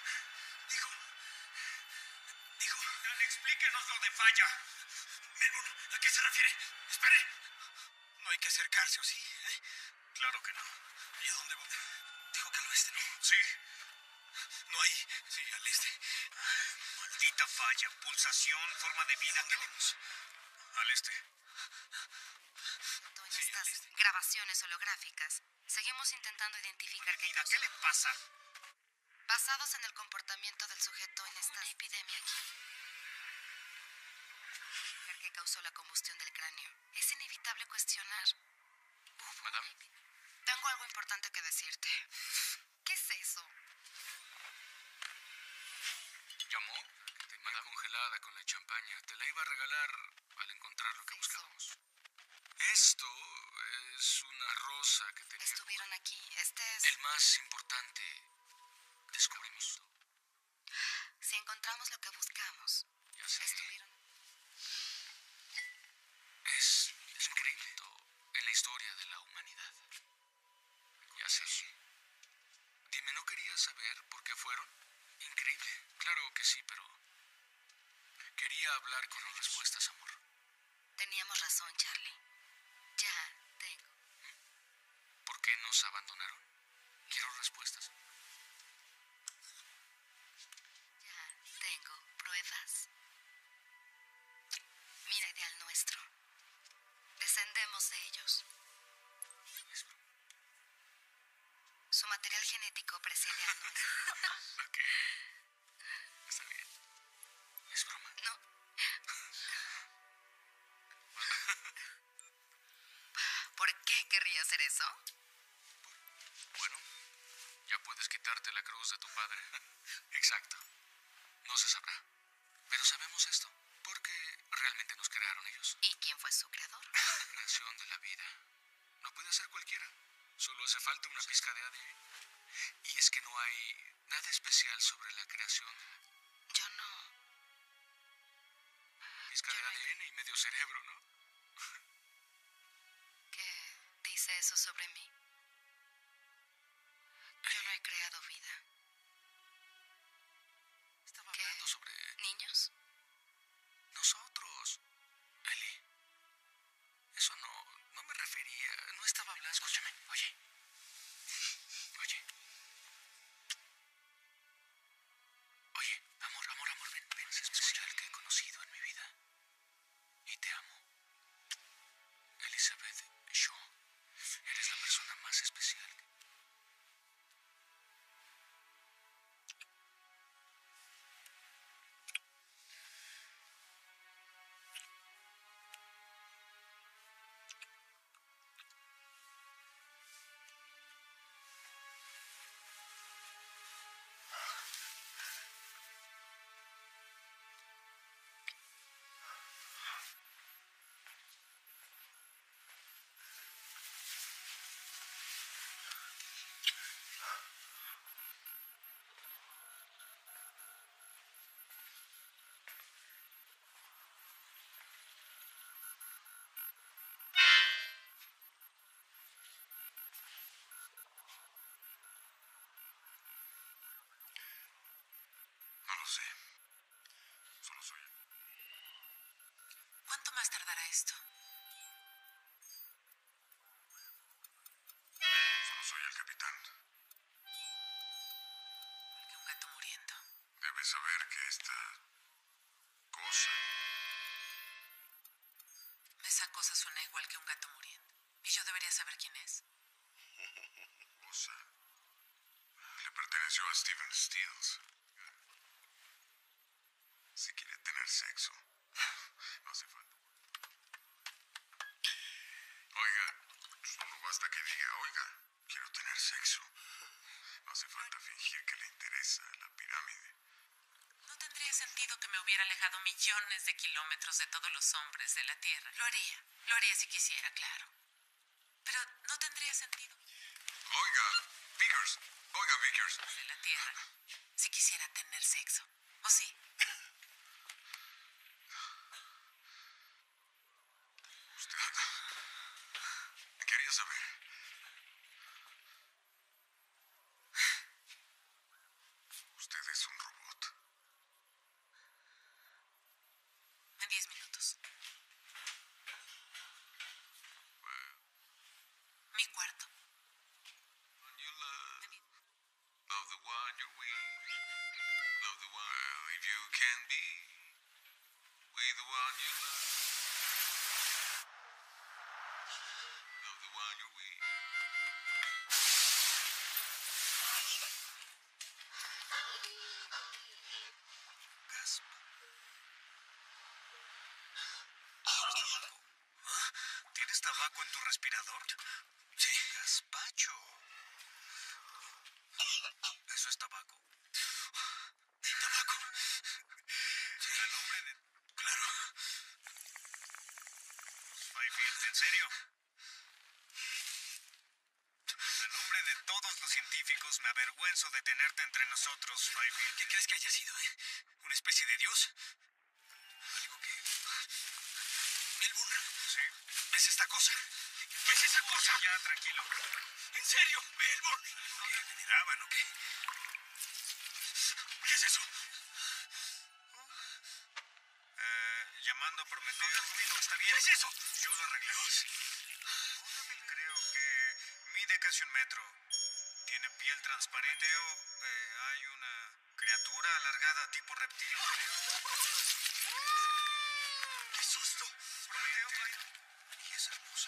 Dijo. Capitán, explíquenos lo de falla. Melbourne, ¿a qué se refiere? ¡Espere! No hay que acercarse, ¿o sí? Claro que no. ¿Y a dónde va? Dijo que al oeste, ¿no? Sí. No hay... Sí, al este. Maldita falla, pulsación, forma de vida. ¿Qué vemos? Al este. En estas grabaciones holográficas, seguimos intentando identificar qué causó. ¿Qué le pasa? Basados en el comportamiento del sujeto en esta epidemia aquí. ¿Qué causó la combustión del cráneo? Es inevitable cuestionar. Madame. Tengo algo importante que decirte. ¿Qué es eso? ¿Llamó? Tenía congelada con la champaña. Te la iba a regalar al encontrar lo que buscábamos. Esto es una rosa que tenía... Estuvieron aquí. Este es... el más importante descubrimiento. Si encontramos lo que buscamos. Ya sé. Estuvieron... Es increíble en la historia de la humanidad. Ya sé. Dime, ¿no querías saber por qué fueron? Increíble. Claro que sí, pero... quería hablar con las respuestas, amor. Teníamos razón, Charlie. Ya tengo. ¿Por qué nos abandonaron? Quiero respuestas. Ya tengo pruebas. Mira, ideal nuestro. Descendemos de ellos. Su material genético precede al nuestro. Ok. Está bien. Es broma. No. ¿Por qué querría hacer eso? Bueno, ya puedes quitarte la cruz de tu padre. Exacto. No se sabrá. Pero sabemos esto, porque realmente nos crearon ellos. ¿Y quién fue su creador? La creación de la vida. No puede ser cualquiera. Solo hace falta una pizca de ADN. Y es que no hay nada especial sobre la creación de la Yo no. pizca de ADN y medio cerebro, ¿no? ¿Qué dice eso sobre mí? Yo no he creado vida. Estaba ¿Qué? hablando sobre ¿Niños? nosotros. Ellie. Eso no me refería. No estaba hablando. Escúchame. Oye. Oye, amor, ven. Es especial que he conocido en mi vida. Y te amo. Elizabeth Shaw. Eres la persona más especial. No lo sé. Solo soy... ¿Cuánto más tardará esto? Solo soy el capitán. Que un gato muriendo. Debes saber que esta cosa... Esa cosa suena igual que un gato muriendo. Y yo debería saber quién es. cosa... le perteneció a Stephen Stills. Si quiere tener sexo, no hace falta. Oiga, solo basta que diga, oiga, quiero tener sexo. No hace falta fingir que le interesa la pirámide. No tendría sentido que me hubiera alejado millones de kilómetros de todos los hombres de la Tierra. Lo haría si quisiera, claro. Pero no tendría sentido. Oiga, Vickers. De la Tierra, si quisiera tener sexo. ¿O sí? Usted... quería saber. Usted es un robot. En 10 minutos. Mi cuarto. You love the one you're with. Love the one. Well, if you can be with the one you love. Love the one you're with. ¿Tienes tabaco en tu respirador? Sí. Gazpacho. Eso es tabaco. ¿Tabaco? Sí. El nombre de... Claro. Fifield, ¿en serio? En nombre de todos los científicos, me avergüenzo de tenerte entre nosotros, Fifield. ¿Qué crees que haya sido, ¿Una especie de dios? Algo que... Milburn. Sí. ¿Es esta cosa? ¿Qué es es esa cosa? Ya, tranquilo. ¿En serio? Melbourne. ¿Me miraban o qué? ¿Qué es eso? Llamando a Prometeo. El ruido está bien. ¿Qué es eso? Yo lo arreglé. Creo que mide casi 1 metro. Tiene piel transparente. Hay una criatura alargada tipo reptil, creo. ¡Qué susto! Prometeo, y es hermosa.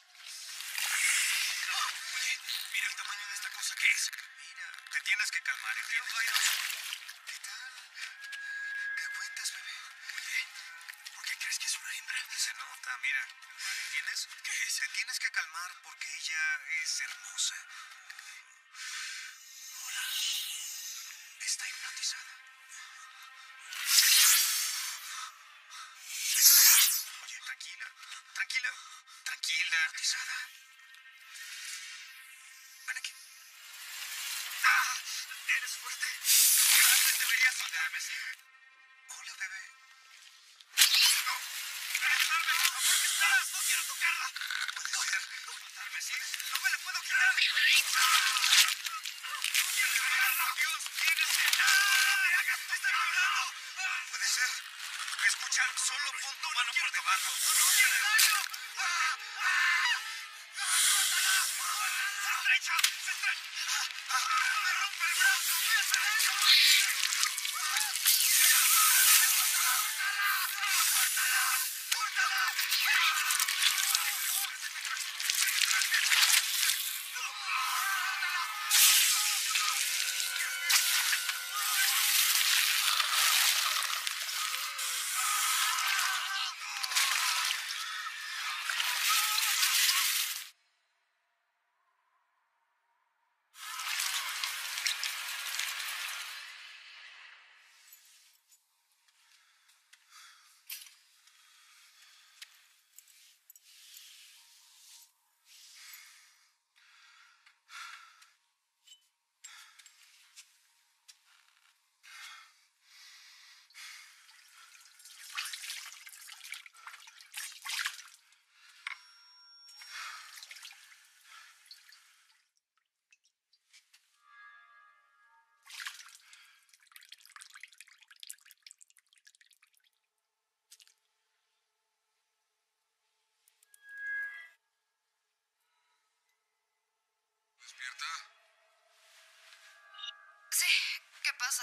Oye, mira el tamaño de esta cosa. ¿Qué es? Mira, te tienes que calmar, ¿entiendes? ¿Qué tal? ¿Qué cuentas, bebé? Oye, ¿por qué crees que es una hembra? Se nota, mira. ¿Entiendes? ¿Qué es? Te tienes que calmar porque ella es hermosa. Está hipnotizada. Oye, tranquila. Hipnotizada. Ven aquí. ¡Ah! ¡Eres fuerte! Tal vez deberías soltarme, ¿sí? Hola, bebé. ¡No! ¡Regresarme, por favor! ¿Dónde estás? ¡No quiero tocarla! Puede ser. ¡Soltarme, sí! ¡No me la puedo quitar! ¡No quiero tocarla! Dios, tienes que... ¡Ah! ¡Me hagas! ¡Me están hablando! Puede ser. Escucha, solo pon tu mano por debajo. ¡No quiero daño! ¡Ah! ¡Ah! ¡Se estrecha! ¡Se estrecha! ¡Me rompe el brazo! ¡Me hace daño! ¿Despierta? Sí, ¿qué pasa?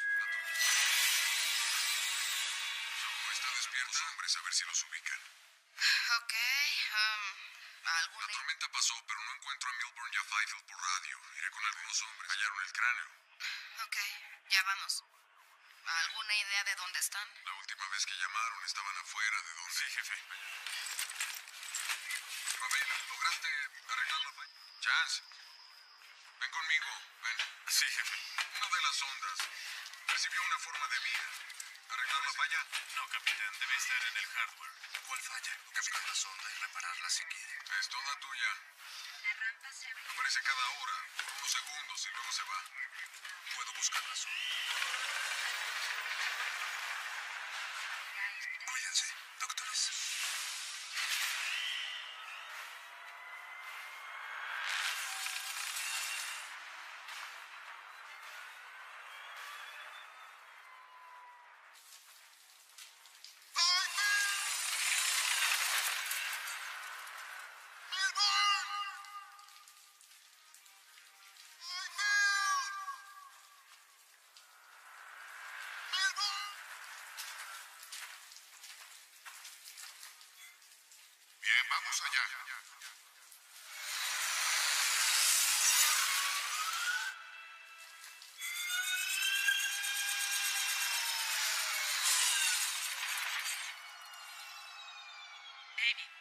¿No está despierta? Los hombres, a ver si los ubican. Ok, La ¿alguna tormenta pasó, pero no encuentro a Milburn y a Fifield por radio. Iré con algunos hombres. Hallaron el cráneo. Ok, ya vamos. ¿Alguna idea de dónde están? La última vez que llamaron estaban afuera de donde... Sí, jefe. Ravel, ¿lograste arreglar la falla? Chance. Ven conmigo, ven. Sí, jefe. Una de las ondas recibió una forma de vida. ¿Arreglar la falla? No, capitán. Debe estar en el hardware. ¿Cuál falla? Buscar la sonda y repararla si quiere. Es toda tuya. Aparece cada hora, por unos segundos y luego se va. Puedo buscar la sonda. Cuídense, doctores. Bien, vamos allá. David,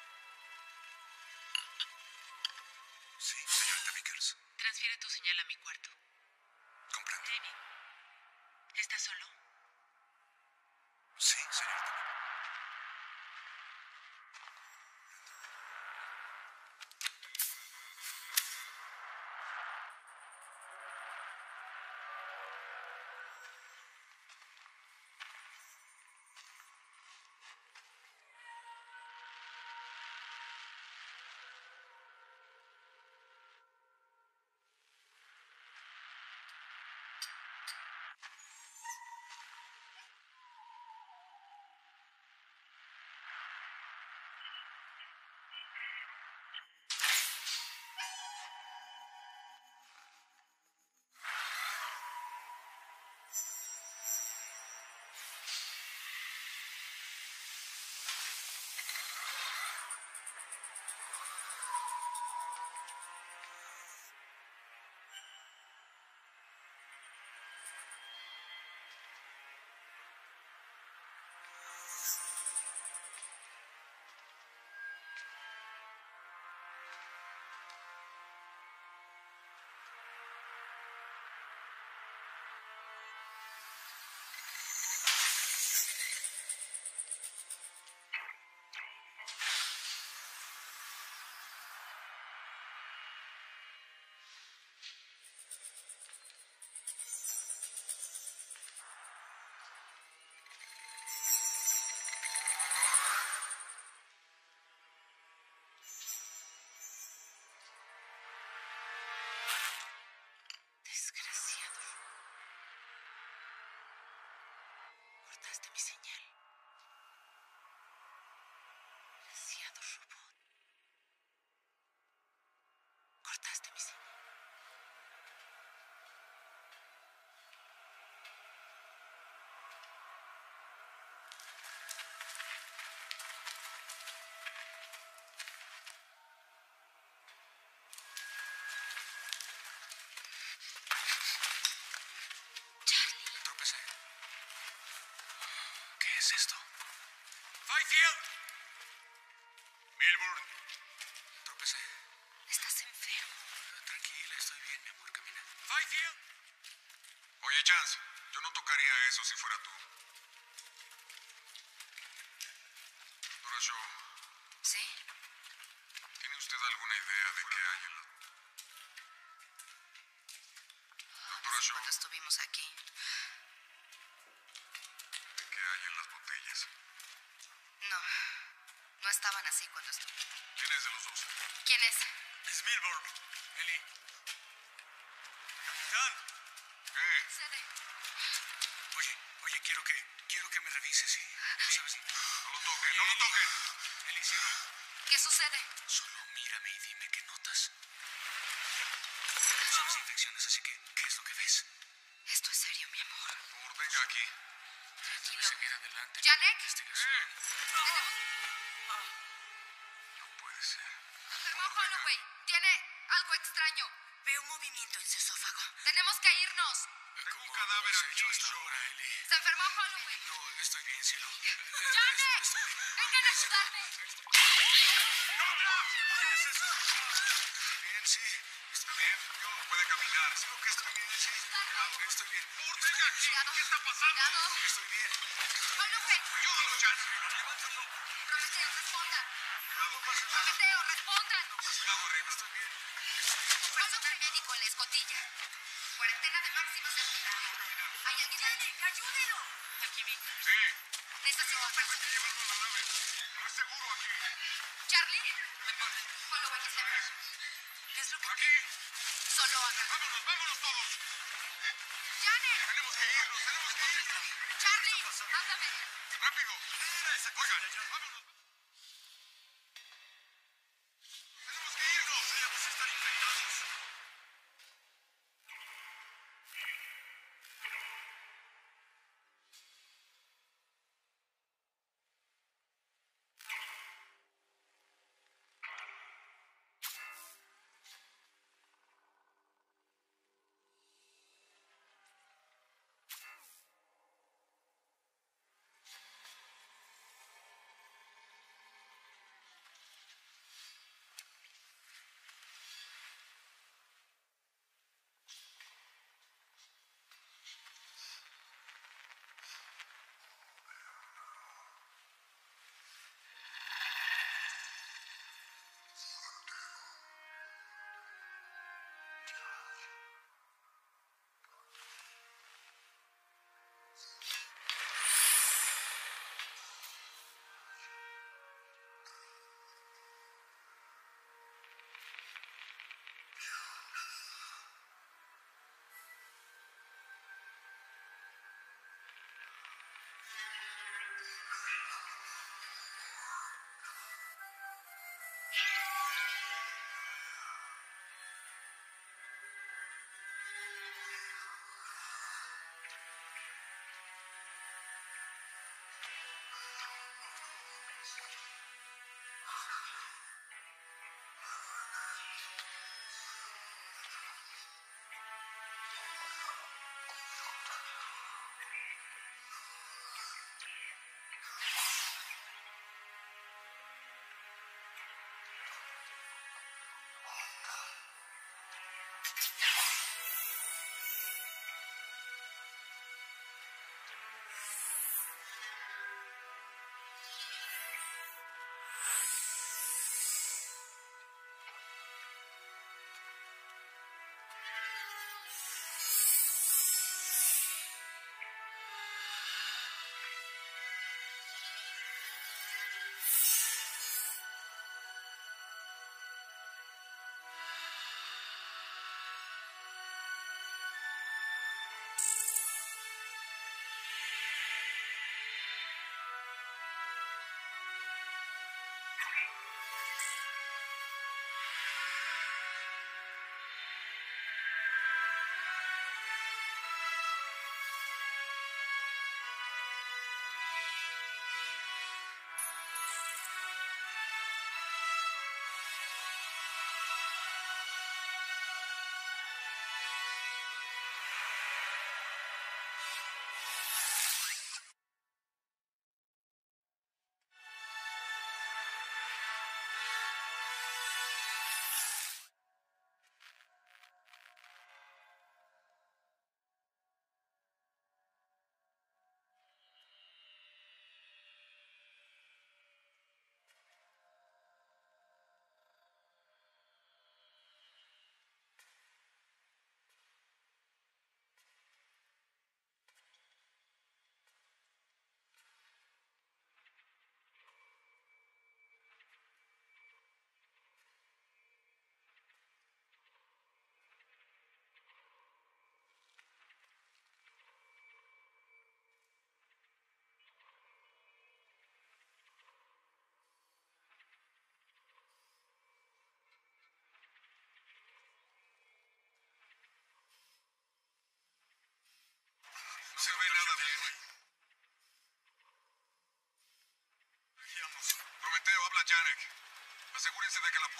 Sí, señorita Vickers. transfiere tu señal a mi cuarto. Comprendo. David, ¿estás solo? Sí, señorita. es esto? ¡Fifield! Milburn. Tropecé. Estás enfermo. Tranquila, estoy bien, mi amor. Camina. ¡Fifield! Oye, Chance, yo no tocaría eso si fuera tú. Doctora Shaw, ¿Sí? ¿tiene usted alguna idea de qué hay en la... Doctora Shaw, Cuando estuvimos aquí. ¿de qué hay en las botellas? No. No estaban así cuando estuve. ¿Quién es de los dos? ¿Quién es? Es Milburn. Ellie. Capitán. ¿Qué? Cede. Oye, quiero que me revises, ¿sí? ¿No sabes? No lo toquen, no lo toquen. Eliseo, ¿Qué sucede? solo mírame y dime qué notas. No sabes infecciones, así que, ¿qué es lo que ves? Esto es serio, mi amor. Por favor, venga aquí. Tranquilo. Seguir adelante. ¡Janek! Investigación. No puede ser. Enfermó Holloway. Tiene algo extraño. Veo movimiento en su esófago. Tenemos que irnos. Tengo un cadáver ¿Qué has aquí, hecho hasta Shaw. ahora, Ellie? Se enfermó Holloway. No, estoy bien, cielo. ¡Janek! ¡Vengan a ayudarme! ¿Qué es eso? Estoy bien, sí. Estoy bien. Yo no puede caminar. Digo que estoy bien, sí. Estoy bien. Por favor, venga aquí. ¿Qué está pasando? Cuidado. Estoy bien. Holloway. Ayúdalo, Chance. Levántalo. Prometeo, respondan. No pasa nada. Prometeo, respondan. Cuidado arriba. Estoy bien. Personal médico en la escotilla. Cuarentena de máxima seguridad. ¿Hay alguien ahí? ¡Ayúdelo! Aquí vi. Sí. Necesito Hay que personal. llevarlo a la nave. No es seguro aquí. Charlie. Holloway está enfermo. ¿Qué es lo que Aquí. Solo haga? Vámonos, vámonos todos. ¡Janet! Tenemos que irnos, tenemos que irnos. ¡Charlie! ¡Ándame! Rápido. Oigan, vámonos. Tenemos que irnos. Podríamos estar infectados.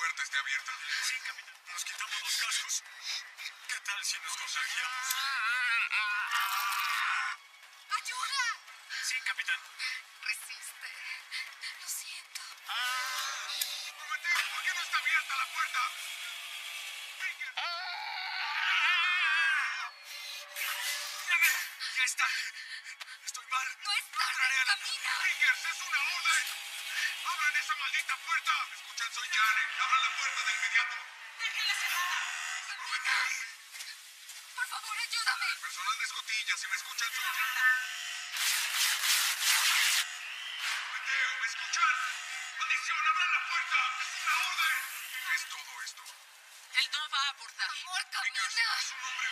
puerta esté abierta. Sí, capitán. Nos quitamos los cascos. ¿Qué tal si nos contagiamos? ¡Ayuda! Sí, capitán. Resiste. Lo siento. Prometeo, ¿por qué no está abierta la puerta? Ya está. Estoy mal. ¡No es tarde! ¡Camina! Fingers, es una orden. ¡Abran esa maldita puerta! Escuchan, soy Janet. Abran la puerta de inmediato. ¡Déjenla cerrada! Prometeo. ¡Por favor, ayúdame! Personal de escotilla, si me escuchan, soy Janet. Prometeo, ¿me escuchan? ¡Maldición, abran la puerta! ¡Es una orden! ¿Qué es todo esto? Él no va a abordar. ¡Amor, Fingers, camina! es un hombre.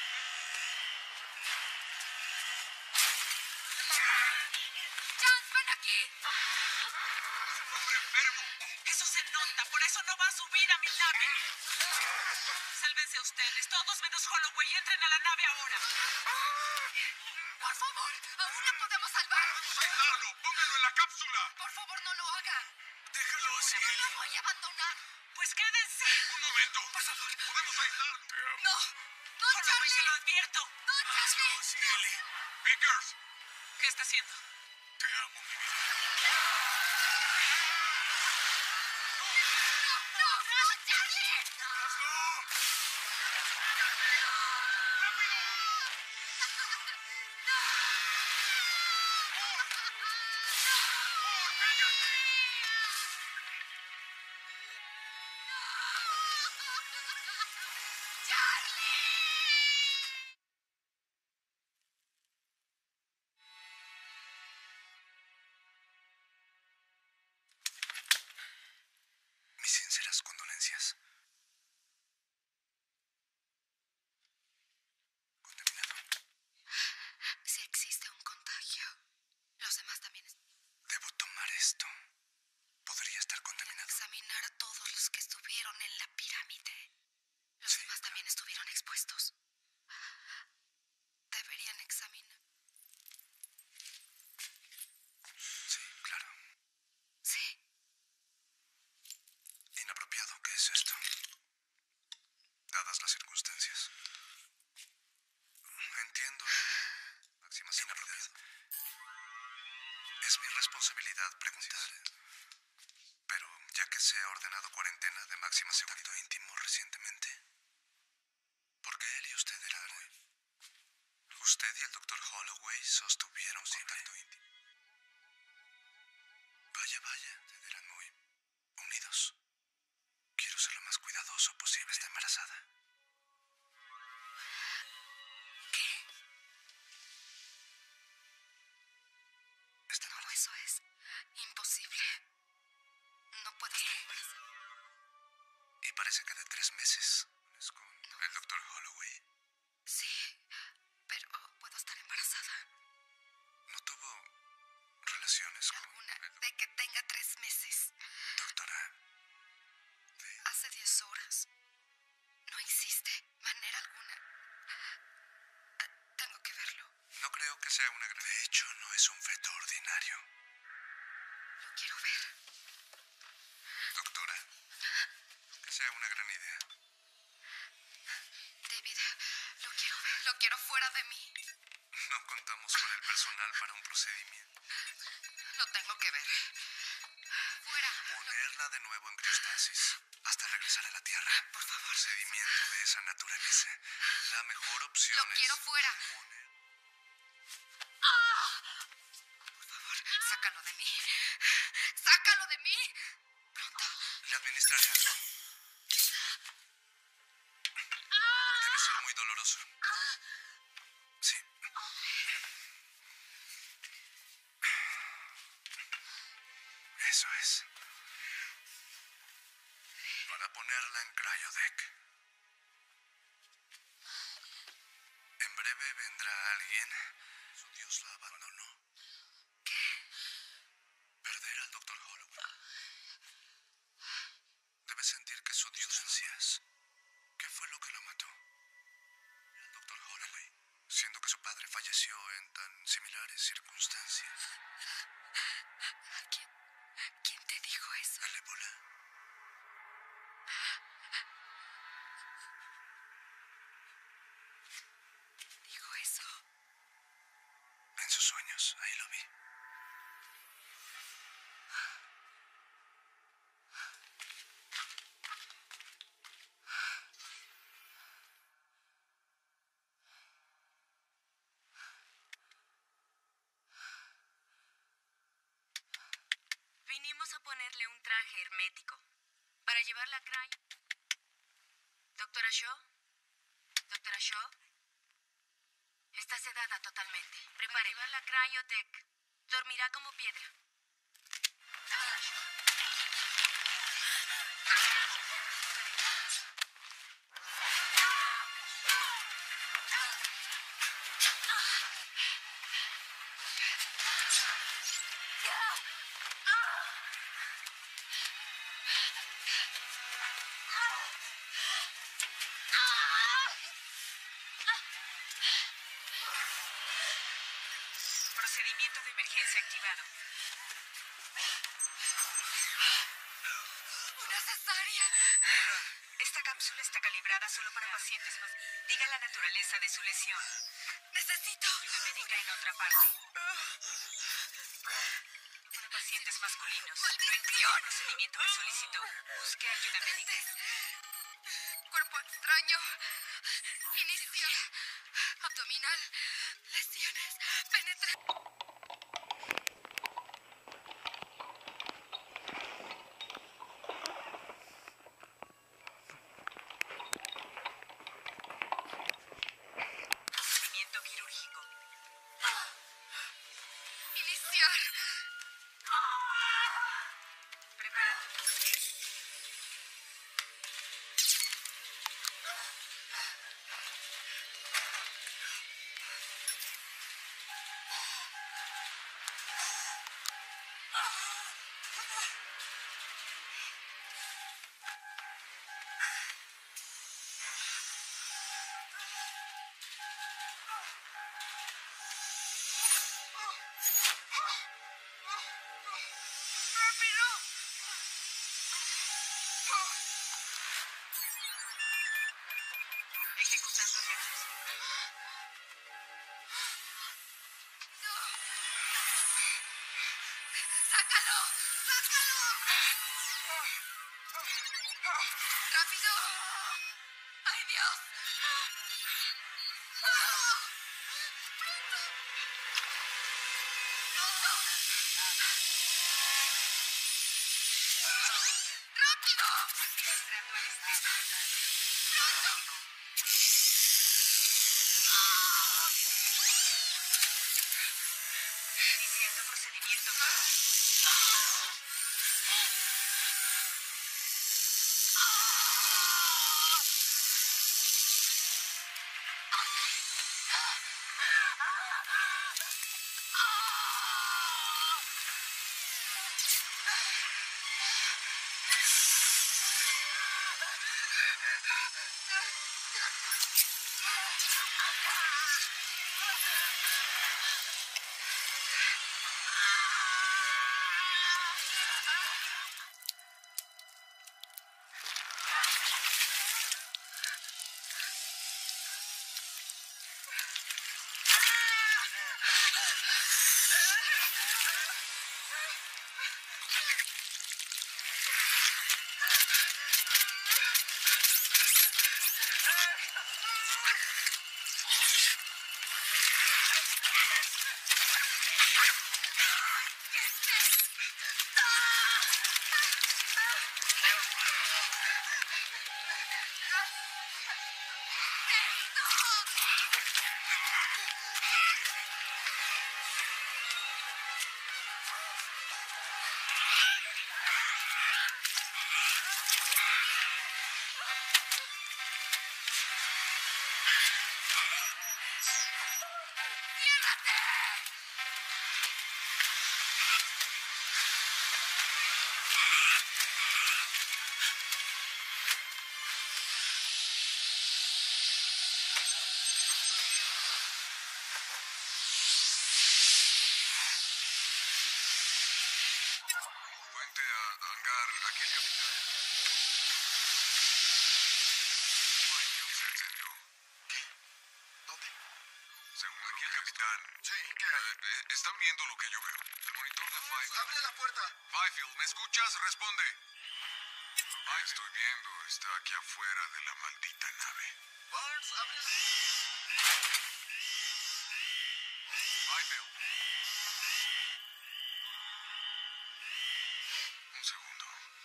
¡Chance, ven aquí! Es un hombre enfermo. Eso se nota, por eso no va a subir a mi nave. Sálvense ustedes, todos menos Holloway. Entren a la nave ahora. ¡Por favor! ¡Aún la podemos salvar! ¡Vamos a aislarlo! ¡Pónganlo en la cápsula! ¡Por favor, no lo haga! Déjalo así. ¡No lo voy a abandonar! Pues quédense. ¡Un momento! ¡Por favor! ¡Podemos aislarlo! ¡No! ¡No, Holloway, se lo Charlie! advierto. ¡No, Charlie! Sí, Ellie. Vickers, ¿Qué está haciendo? Te amo, mi vida. ¡No, no, Charlie! ¡Hazlo! Mis sinceras condolencias. Contaminado. Si existe un contagio, los demás también Debo tomar esto. Podría estar deberían contaminado. examinar a todos los que estuvieron en la pirámide. Los demás también estuvieron expuestos. Deberían examinar. Sí, claro. Sí. Inapropiado. ¿Qué es esto? Dadas las circunstancias. Entiendo. Máxima seguridad. Es mi responsabilidad preguntar. Pero ya que se ha ordenado cuarentena de máxima seguridad íntimo recientemente, ¿por qué él y usted eran? Usted y el Dr. Holloway sostuvieron contacto íntimo. Vaya, vaya, ustedes eran muy unidos. Quiero ser lo más cuidadoso posible. Está embarazada. ¿Qué? Está No, embarazada. eso es imposible. No puedo estar embarazada. Y parece que de 3 meses. Es con el Dr. Holloway. Sí, pero puedo estar embarazada. No tuvo relaciones con Alguna el de que tenga 3 meses. doctora. Hace 10 horas. No existe manera alguna. Tengo que verlo. No creo que sea una gran... De hecho, no es un feto ordinario. Lo quiero ver. Doctora. Que sea una gran idea. David, lo quiero ver. Lo quiero fuera de mí. No contamos con el personal para un procedimiento. Lo tengo que ver. Fuera. Ponerla de nuevo en criostasis hasta regresar a la Tierra. Por favor. Procedimiento de esa naturaleza. La mejor opción Lo es... quiero fuera. poner- Por favor, sácalo de mí. ¡Sácalo de mí! Pronto. Le administraré algo. Debe ser muy doloroso. Sí. Eso es. Para ponerla en cryodeck. En breve vendrá alguien. Su Dios la abandonó. ¿Qué? Perder al Dr. Holloway. Debe sentir que su Dios ansias. ¿Qué fue lo que lo mató? El Dr. Holloway, siendo que su padre falleció en tan similares circunstancias. ¿Quién te dijo eso? El ébola. encierraje hermético. Para llevarla a cryo... ¿Doctora Shaw? ¿Doctora Shaw? Está sedada totalmente. Prepare. Para llevarla a Cryotech. Dormirá como piedra. Procedimiento de emergencia activado. ¡Una cesárea! Esta cápsula está calibrada solo para pacientes más... Diga la naturaleza de su lesión. Necesito ayuda médica en otra parte. Para pacientes masculinos. No incluye el procedimiento que solicitó. Busque ayuda médica. Cuerpo extraño. Inicio. Abdominal. Lesiones. Penetra. Procedimiento quirúrgico. Iniciar. Preparado. Ejecutando ejercicio. ¡Sácalo! ¡Sácalo! ¡Rápido! ¡Ay, Dios! ¡Pronto! ¡Rápido! Administrando anestesia. ¡Pronto! Iniciando procedimiento. Puente a hangar. Aquí el capitán. Fifield se encendió. ¿Qué? ¿Dónde? Según aquí el capitán. Sí, ¿qué hay? Están viendo lo que yo veo. El monitor de Fifield. ¡Abre la puerta! Fifield, ¿me escuchas? Responde. Lo que estoy viendo está aquí afuera de la maldita nave. Barnes, abre la... Fifield. Un segundo.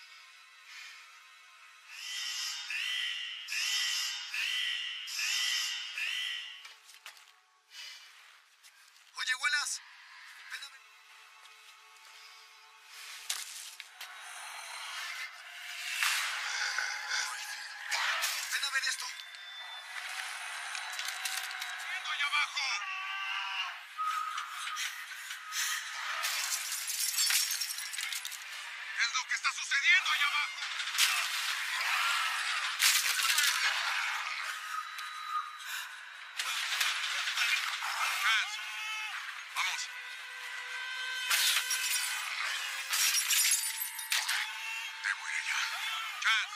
ver esto. ¡Viendo allá abajo! ¿Qué es lo que está sucediendo allá abajo? Chance, vamos. Debo ir allá. Chance.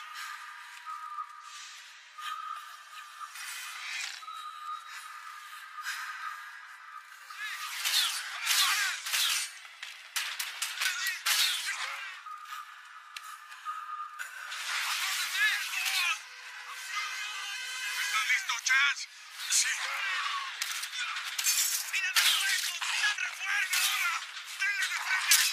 ¿Estás listo, Chance? Sí. ¡Miren los huecos! ¡Miren refuerzo! ¡Denle de frente!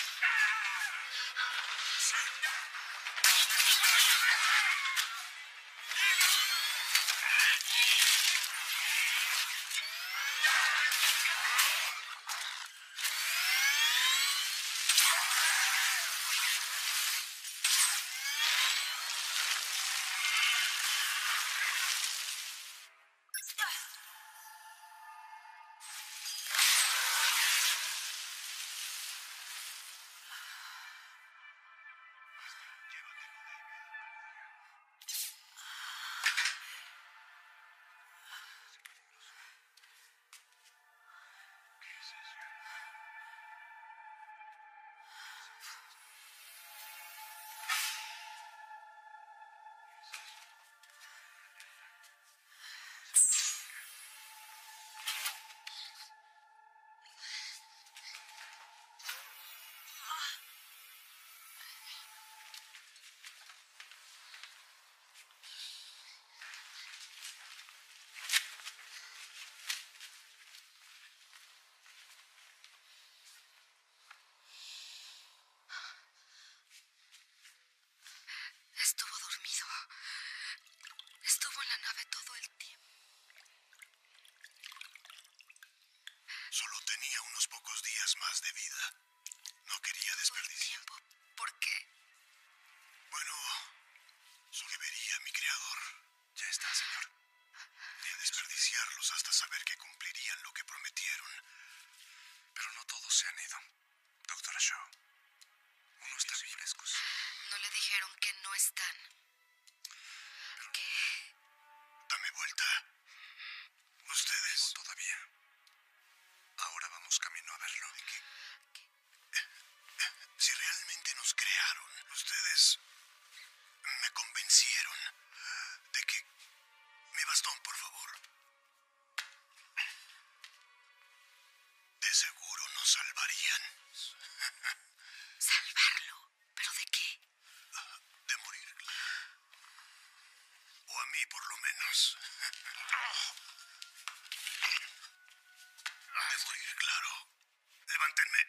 Estuvo dormido. Estuvo en la nave todo el tiempo. Solo tenía unos pocos días más de vida. No quería desperdiciar. Tiempo. ¿Por qué? Bueno, solo vería a mi creador. Ya está, señor. Quería desperdiciarlos hasta saber que cumplirían lo que prometieron. Pero no todos se han ido. Doctora Shaw. Uno está frescos. No le dijeron que no están. ¿Qué? Dame vuelta. Ustedes... Todavía. Ahora vamos camino a verlo. Si realmente nos crearon, ustedes me convencieron de que... Mi bastón, por favor. De seguro nos salvarían. ¿Salvarlo? ¿Pero de qué? De morir. O a mí, por lo menos. De morir, claro. Levántenme.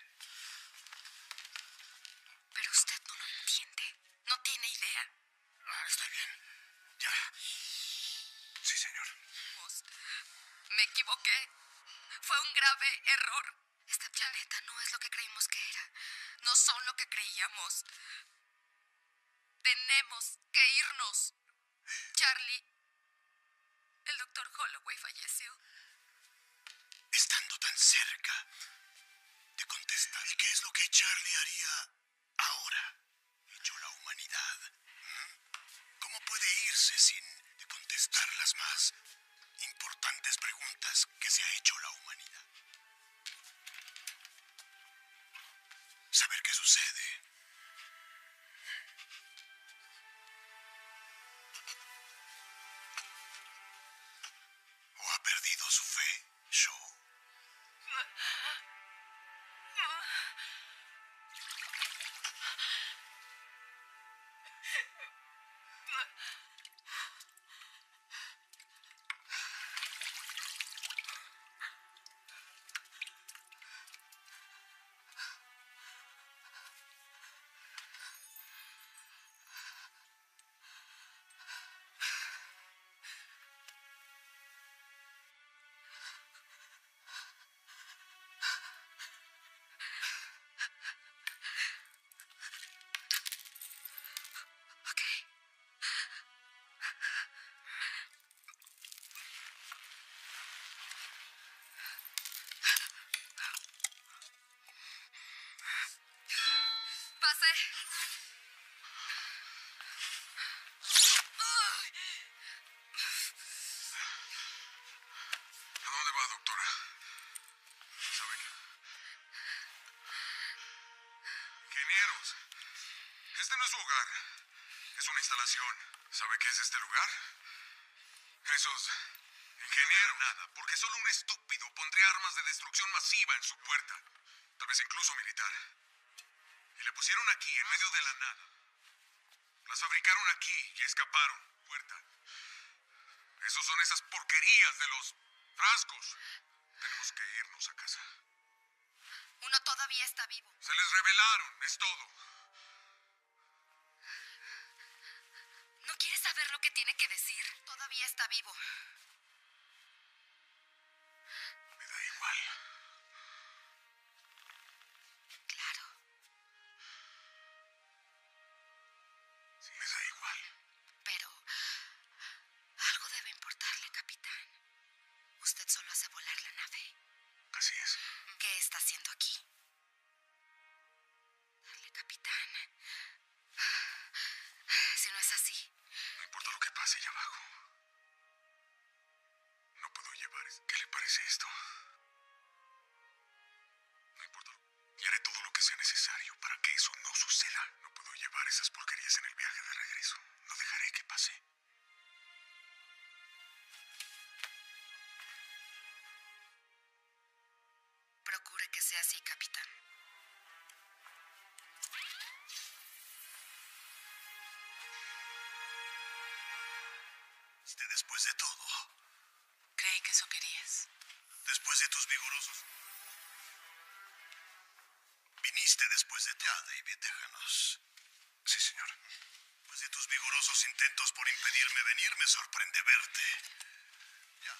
Pero usted no lo entiende. No tiene idea. Estoy bien. Ya. Sí, señor. Me equivoqué. Fue un grave error. Este planeta no es lo que creímos que era. No son lo que creíamos. Tenemos que irnos. Charlie, el doctor Holloway falleció. Estando tan cerca de contestar. ¿Y qué es lo que Charlie haría ahora? Hecho la humanidad. ¿Cómo puede irse sin de contestar las más importantes preguntas que se ha hecho la humanidad? Saber qué sucede. ¿O ha perdido su fe, Shaw? doctora. ¿Sabe qué? Ingenieros, este no es su hogar. Es una instalación. ¿Sabe qué es este lugar? Esos ingenieros. Nada, porque solo un estúpido pondría armas de destrucción masiva en su puerta. Tal vez incluso militar. Y le pusieron aquí, en medio de la nada. Las fabricaron aquí y escaparon. Puerta. Esos son esas porquerías de los frascos. Tenemos que irnos a casa. Uno todavía está vivo. Se les revelaron, es todo. ¿No quieres saber lo que tiene que decir? Todavía está vivo. Me da igual. Claro. Sí, me da igual. Pero algo debe importarle, capitán. Usted solo hace volar la nave. Así es. ¿Qué está haciendo aquí? Dale, capitán. Si no es así. No importa lo que pase allá abajo. No puedo llevar esto. ¿Qué le parece esto? No importa. Y haré todo lo que sea necesario para que eso no suceda. No puedo llevar esas porquerías en el viaje de regreso. No dejaré que pase. Procure que sea así, capitán. Después de todo, Creí que eso querías. después de tus vigorosos... Viniste después de... Ya, David, déjanos. Sí, señor. Después de tus vigorosos intentos por impedirme venir, me sorprende verte. Ya.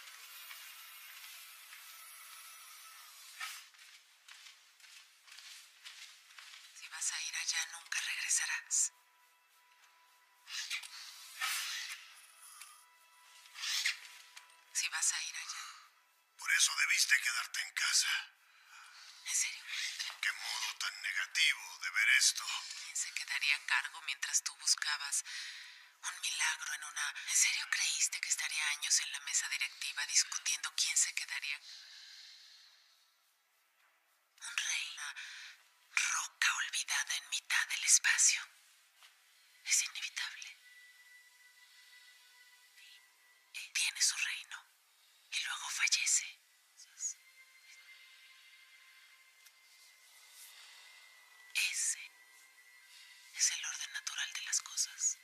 Si vas a ir allá, nunca regresarás. Si vas a ir allá. Por eso debiste quedarte en casa. ¿En serio? Qué modo tan negativo de ver esto. ¿Quién se quedaría a cargo mientras tú buscabas un milagro en una... ¿En serio creíste que estaría años en la mesa directiva discutiendo quién se quedaría? Un rey, una roca olvidada en mitad del espacio. Es inevitable. Tiene su reino y luego fallece. Ese es el orden natural de las cosas.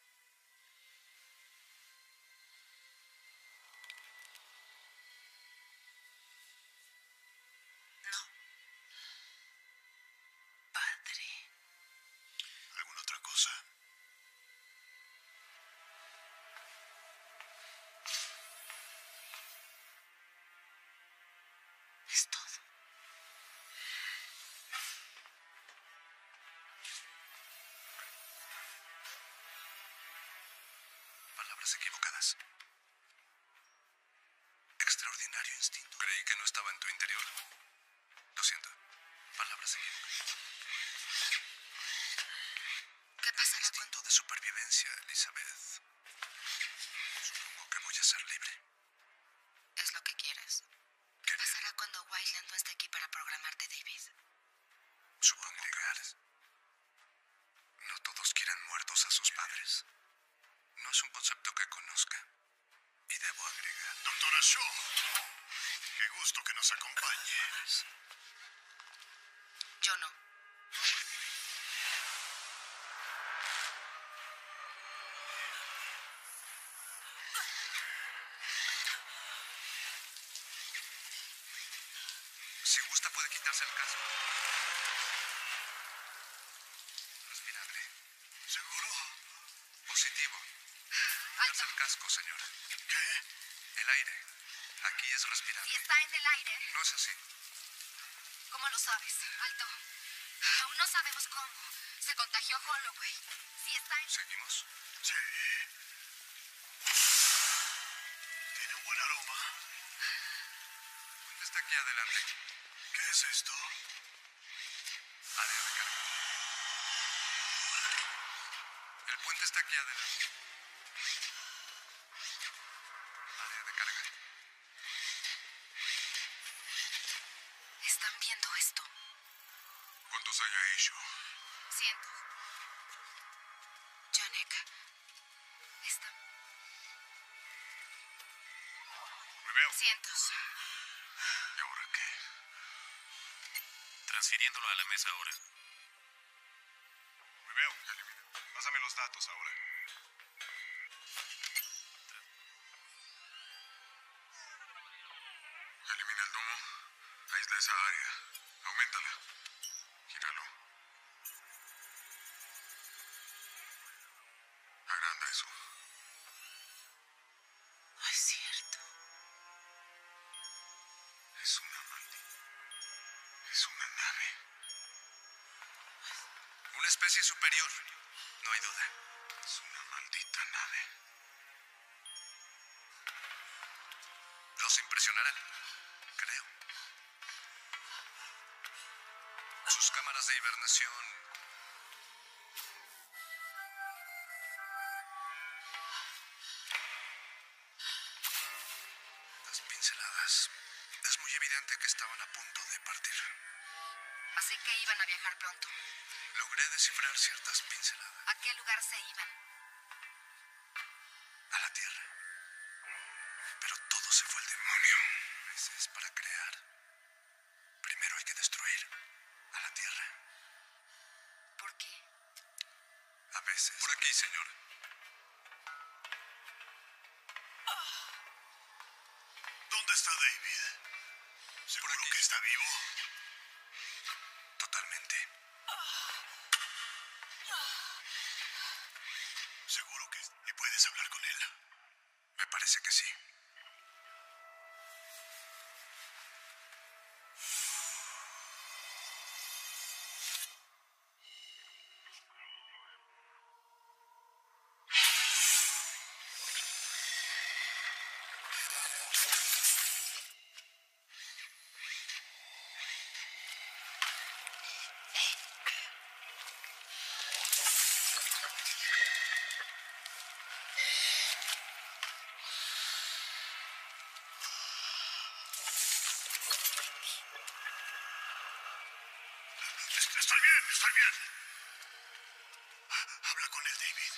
No. Padre. ¿Alguna otra cosa? Es todo. Palabras equivocadas. Extraordinario instinto. Creí que no estaba en tu interior. Lo siento. Palabras equivocadas. ¿Qué pasará Instinto de supervivencia, Elizabeth. Supongo que voy a ser libre. ¿Es lo que quieres? ¿Qué ¿Qué pasará cuando Wildland no esté aquí para programarte, David? Supongo que no todos quieren muertos a sus padres. No es un concepto que conozca. Y debo agregar. Doctora Shaw, qué gusto que nos acompañe. Yo no. Si gusta puede quitarse el casco. Respirable. ¿Seguro? Positivo. Quitarse el casco, señor. ¿Qué? El aire. Aquí es respirable. Si está en el aire, No es así. ¿cómo lo sabes? Alto. Aún no sabemos cómo. Se contagió Holloway. Si está en... ¿Seguimos? Sí. Tiene un buen aroma. Está aquí adelante. ¿Qué es esto? Área de carga. El puente está aquí adelante. Área de carga. hay ahí, Shaw? Cientos. Janek. Esta. Me veo. Cientos. ¿Y ahora qué? Transfiriéndolo a la mesa ahora. Me veo. Pásame los datos ahora. Elimina el domo. Aísla esa área. Auméntala. Gíralo. Agranda eso. No es cierto. Es una maldita. Es una nave. Una especie superior. No hay duda. Es una maldita nave. Los impresionarán. Creo. Sus cámaras de hibernación. Las pinceladas. Es muy evidente que estaban a punto de partir. Así que iban a viajar pronto. Logré descifrar ciertas pinceladas. ¿A qué lugar se iban? A la Tierra. Pero todo se fue al demonio. A veces para crear. Primero hay que destruir a la Tierra. ¿Por qué? A veces. Por aquí, señor. ¿Dónde está David? ¿Seguro que está vivo? Totalmente. ¿Seguro que... ¿Y puedes hablar con él? Me parece que sí. Estoy bien, estoy bien. Habla con él, David.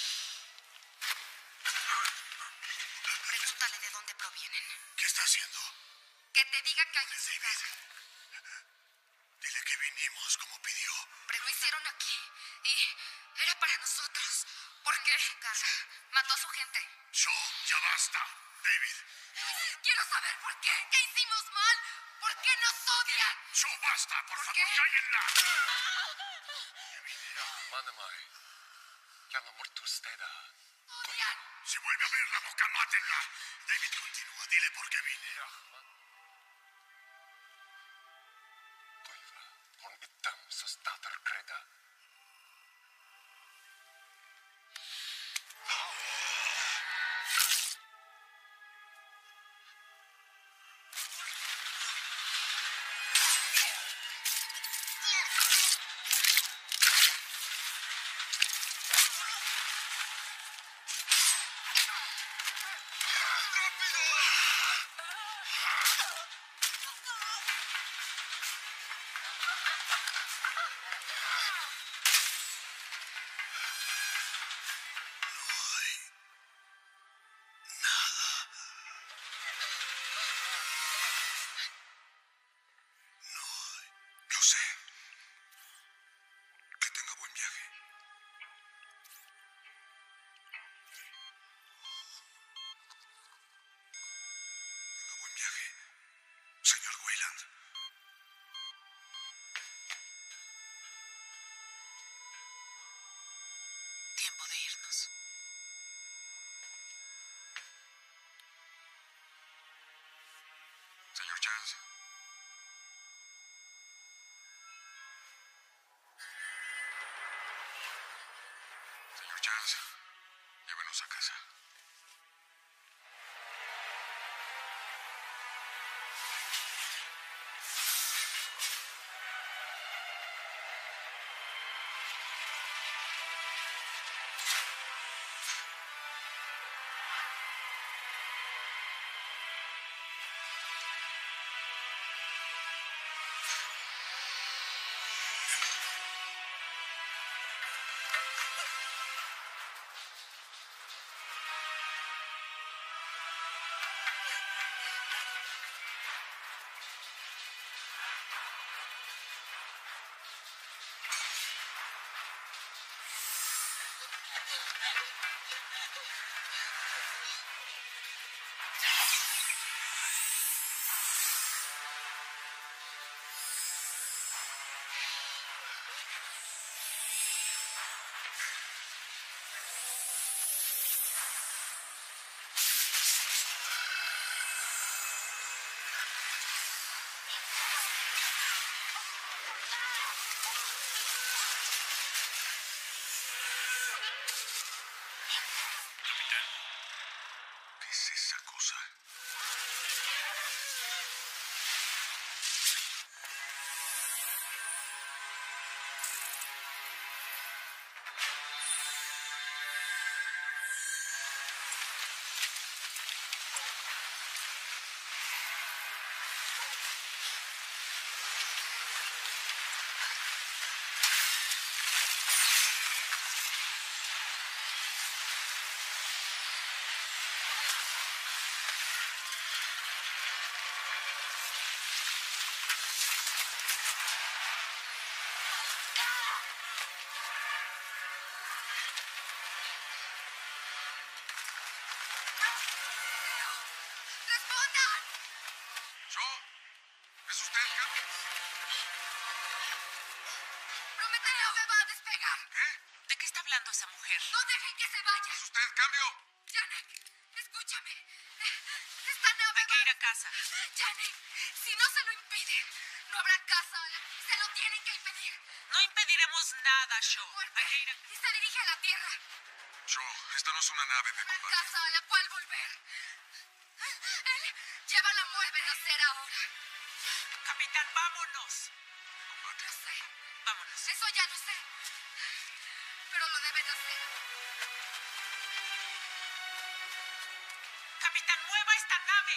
Pregúntale de dónde provienen. ¿Qué está haciendo? Que te diga que hay en su David. casa. Dile que vinimos como pidió. Pero lo hicieron aquí. Y era para nosotros. ¿Por qué? Su casa. Mató a su gente. Ya basta. David. Quiero saber por qué. ¿Qué hicimos mal? ¿Por qué nos odian? Basta, por favor, qué? cállenla. Manamai. Llama Mortusteda. ¡Odian! Si vuelve a abrir la boca, mátenla. David, continúa. Dile por qué vine. Tuiva. Con itam sa stater kreda. Lo sé. Que tenga buen viaje. Tenga buen viaje, señor Wayland. Tiempo de irnos. Señor Chance. Señor Chance. Llévenos a casa. respondan! ¿Shaw? ¿Es usted, Cap? Prometeré no me va a despegar. ¿Qué? ¿De qué está hablando esa mujer? ¡No dejen que se vaya! ¿Es usted, cambio? Janek, escúchame. Esta nave Hay que ir a casa. Janek, si no se lo impiden, no habrá casa. Se lo tienen que impedir. No impediremos nada, Shaw. Hay que ir a... Y se dirige a la Tierra. Shaw, esta no es una nave de Una combate. casa a la cual volver. Él lleva la muerte a nacer ahora. Capitán, vámonos. Combate. No sé. Vámonos. Eso ya no sé. Pero lo deben hacer. Capitán, mueva esta nave.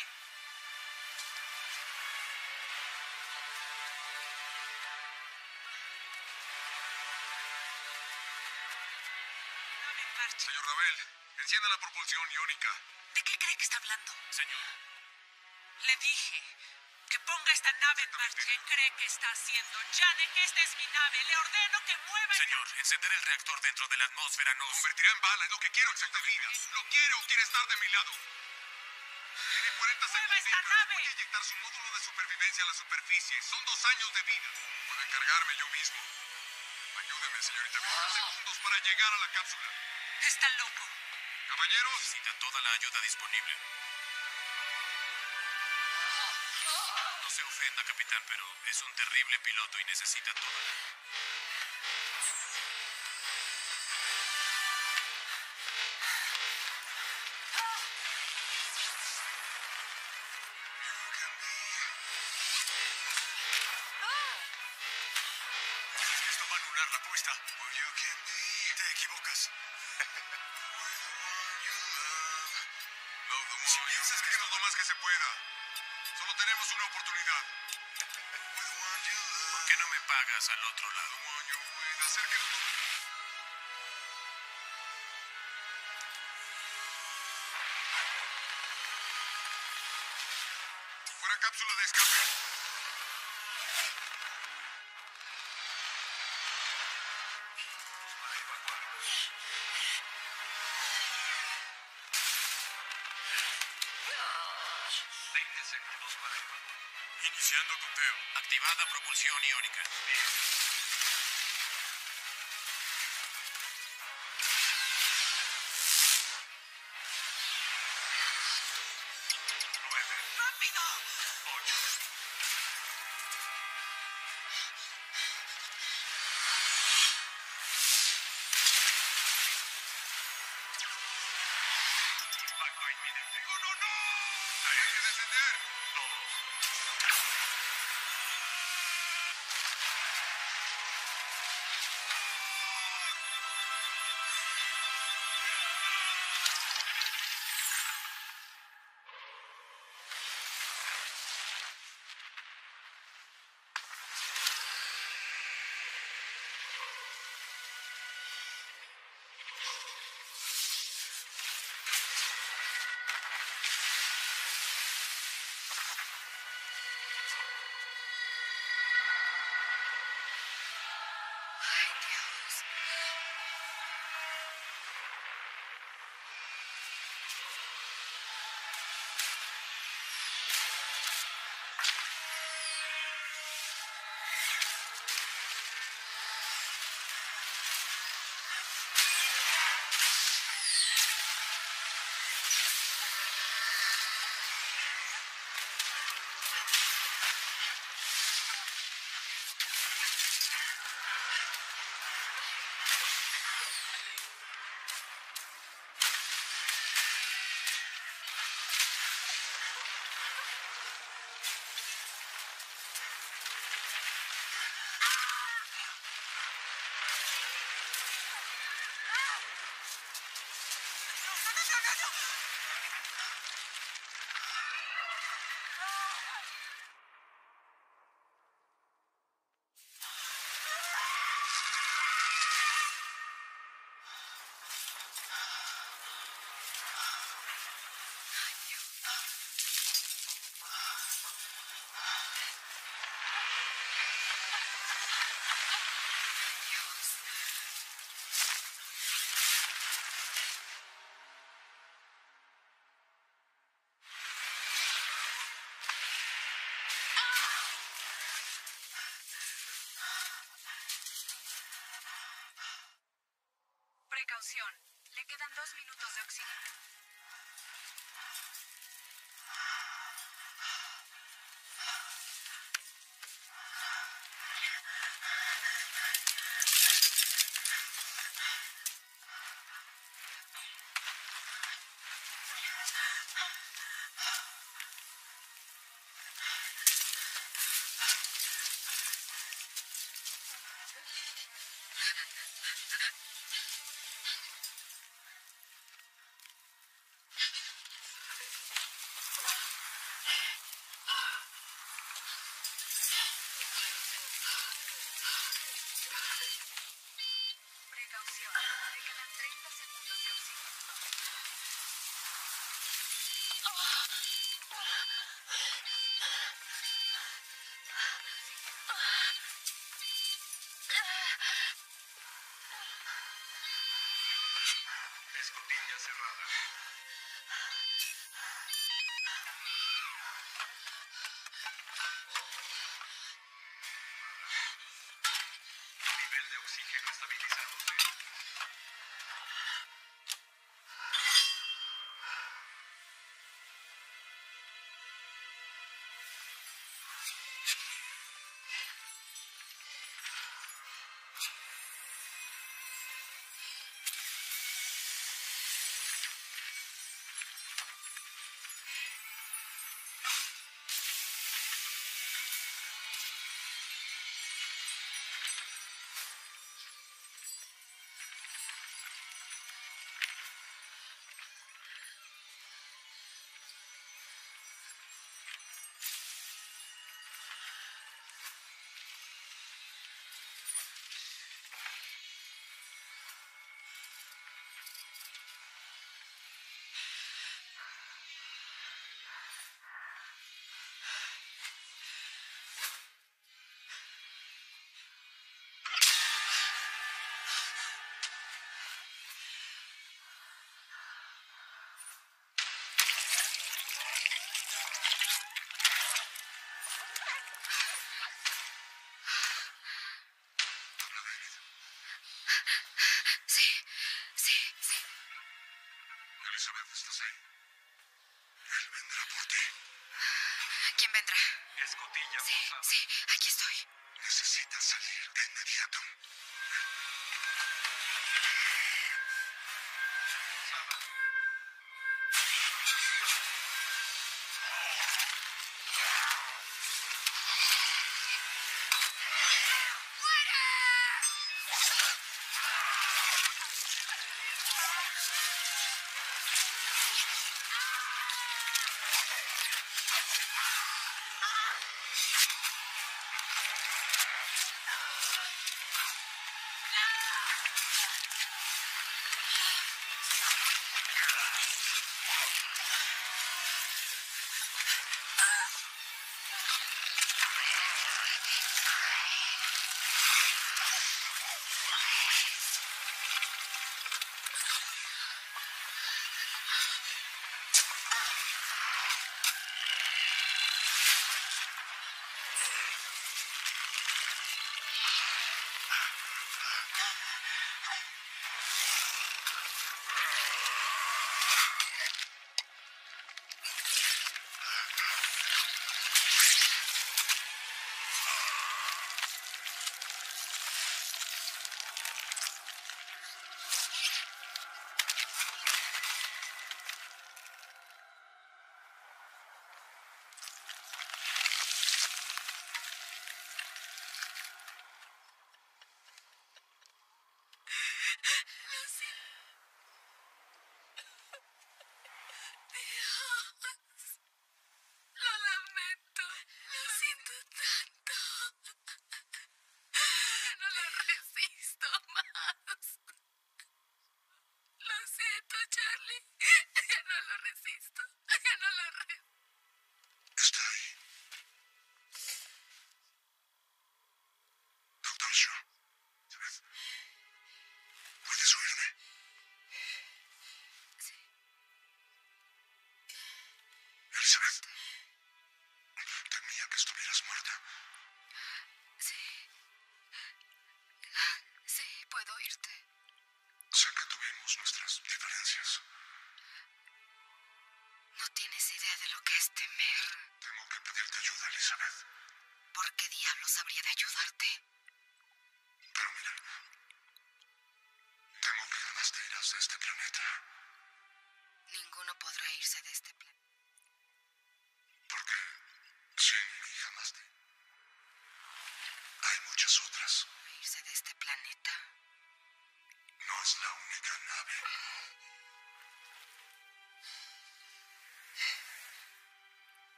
Nave en marcha. Señor Ravel, encienda la propulsión iónica. ¿De qué cree que está hablando? Señor. Le dije que ponga esta nave en marcha. ¿Qué cree que está haciendo? Janek, esta es mi nave. Le ordeno que mueva... Señor, encender el reactor dentro de la atmósfera nos... Convertirá en bala, es lo que quiero en esta vida. ¿Lo quiere o quiere estar de mi lado? Tiene 40 ¡Mueva esta segundos. nave! Voy a inyectar su módulo de supervivencia a la superficie. Son 2 años de vida. Puedo encargarme yo mismo. Ayúdeme, señorita. 20 segundos para llegar a la cápsula. Está loco. Caballeros, Necesita toda la ayuda disponible. No se ofenda, capitán, pero es un terrible piloto y necesita toda la... es que esto va a anular la apuesta. Te equivocas. Si piensas que es lo más que se pueda, solo tenemos una oportunidad. ¿Por qué no me pagas al otro lado? Acérquenos. Fuera cápsula de escape. Para evacuar. 20 segundos para evacuar. Iniciando conteo. Activada propulsión iónica. ¡Rápido! 8. Impacto inminente. ¡No, no, no! ¡Hay que descender! 2. auxilio. Precaución, le quedan 30 segundos de auxilio. Escotilla cerrada. Nivel de oxígeno estabilizándose. Elizabeth, ¿estás ahí? Él vendrá por ti. ¿Quién vendrá? Escotilla forzada. Sí, aquí estoy. Necesitas salir de inmediato. Forzada.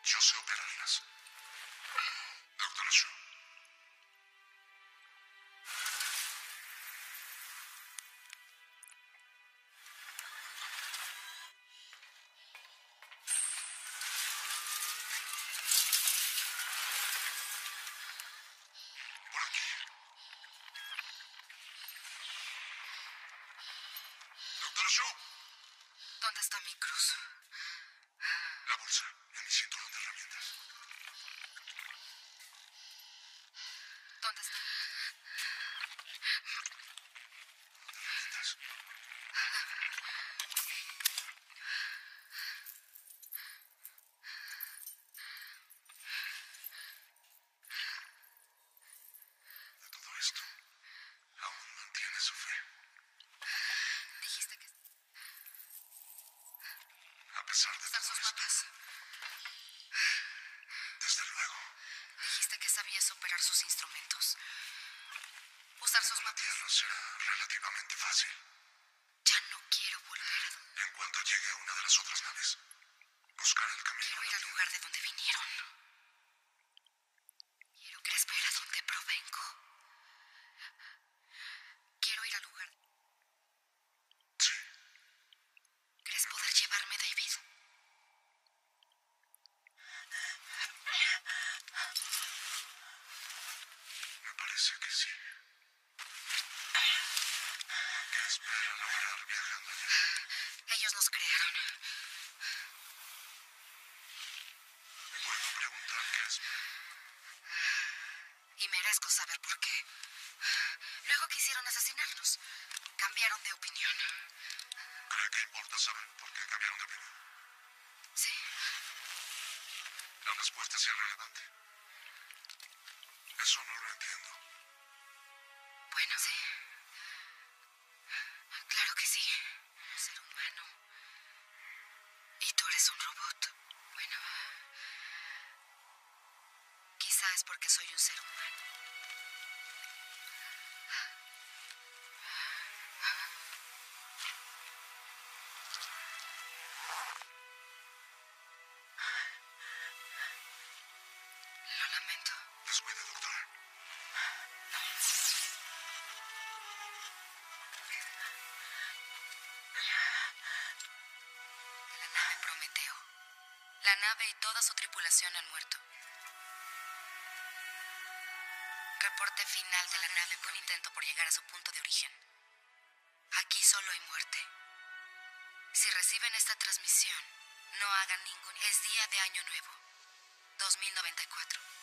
Yo sé operarlas. Doctora Shaw. Por aquí. Doctora Shaw. ¿Dónde está mi cruz? La bolsa en mi cinturón de herramientas. ¿Dónde está? Herramientas. De todo esto, aún mantiene su fe. Dijiste que A pesar de usar todo sus esto. mapas. Desde luego. Dijiste que sabías operar sus instrumentos. Usar sus La mapas. Tierra será relativamente fácil. Ya no quiero volver. En cuanto llegue a una de las otras naves, buscar el camino Quiero a ir la al Tierra. lugar de donde vinieron. Quiero ver a dónde provengo. Quiero ir al lugar. Sí, ¿Crees poder llevarme, David? me parece que sí. ¿Qué espera lograr viajando allá? Ellos nos crearon. Puedo preguntar qué espera. Y merezco saber por qué. Luego quisieron asesinarnos. Cambiaron de opinión. ¿Cree que importa saber por qué cambiaron de opinión? ¿Sí? La respuesta es irrelevante. Eso no lo entiendo. Bueno, sí. Claro que sí. Un ser humano. Y tú eres un robot. Bueno. Quizá es porque soy un ser humano. Lo lamento. Descuide, doctora. La nave Prometeo. La nave y toda su tripulación han muerto. Reporte final de la nave fue un intento por llegar a su punto de origen. Aquí solo hay muerte. Si reciben esta transmisión, no hagan ningún... Es día de Año Nuevo. 2094.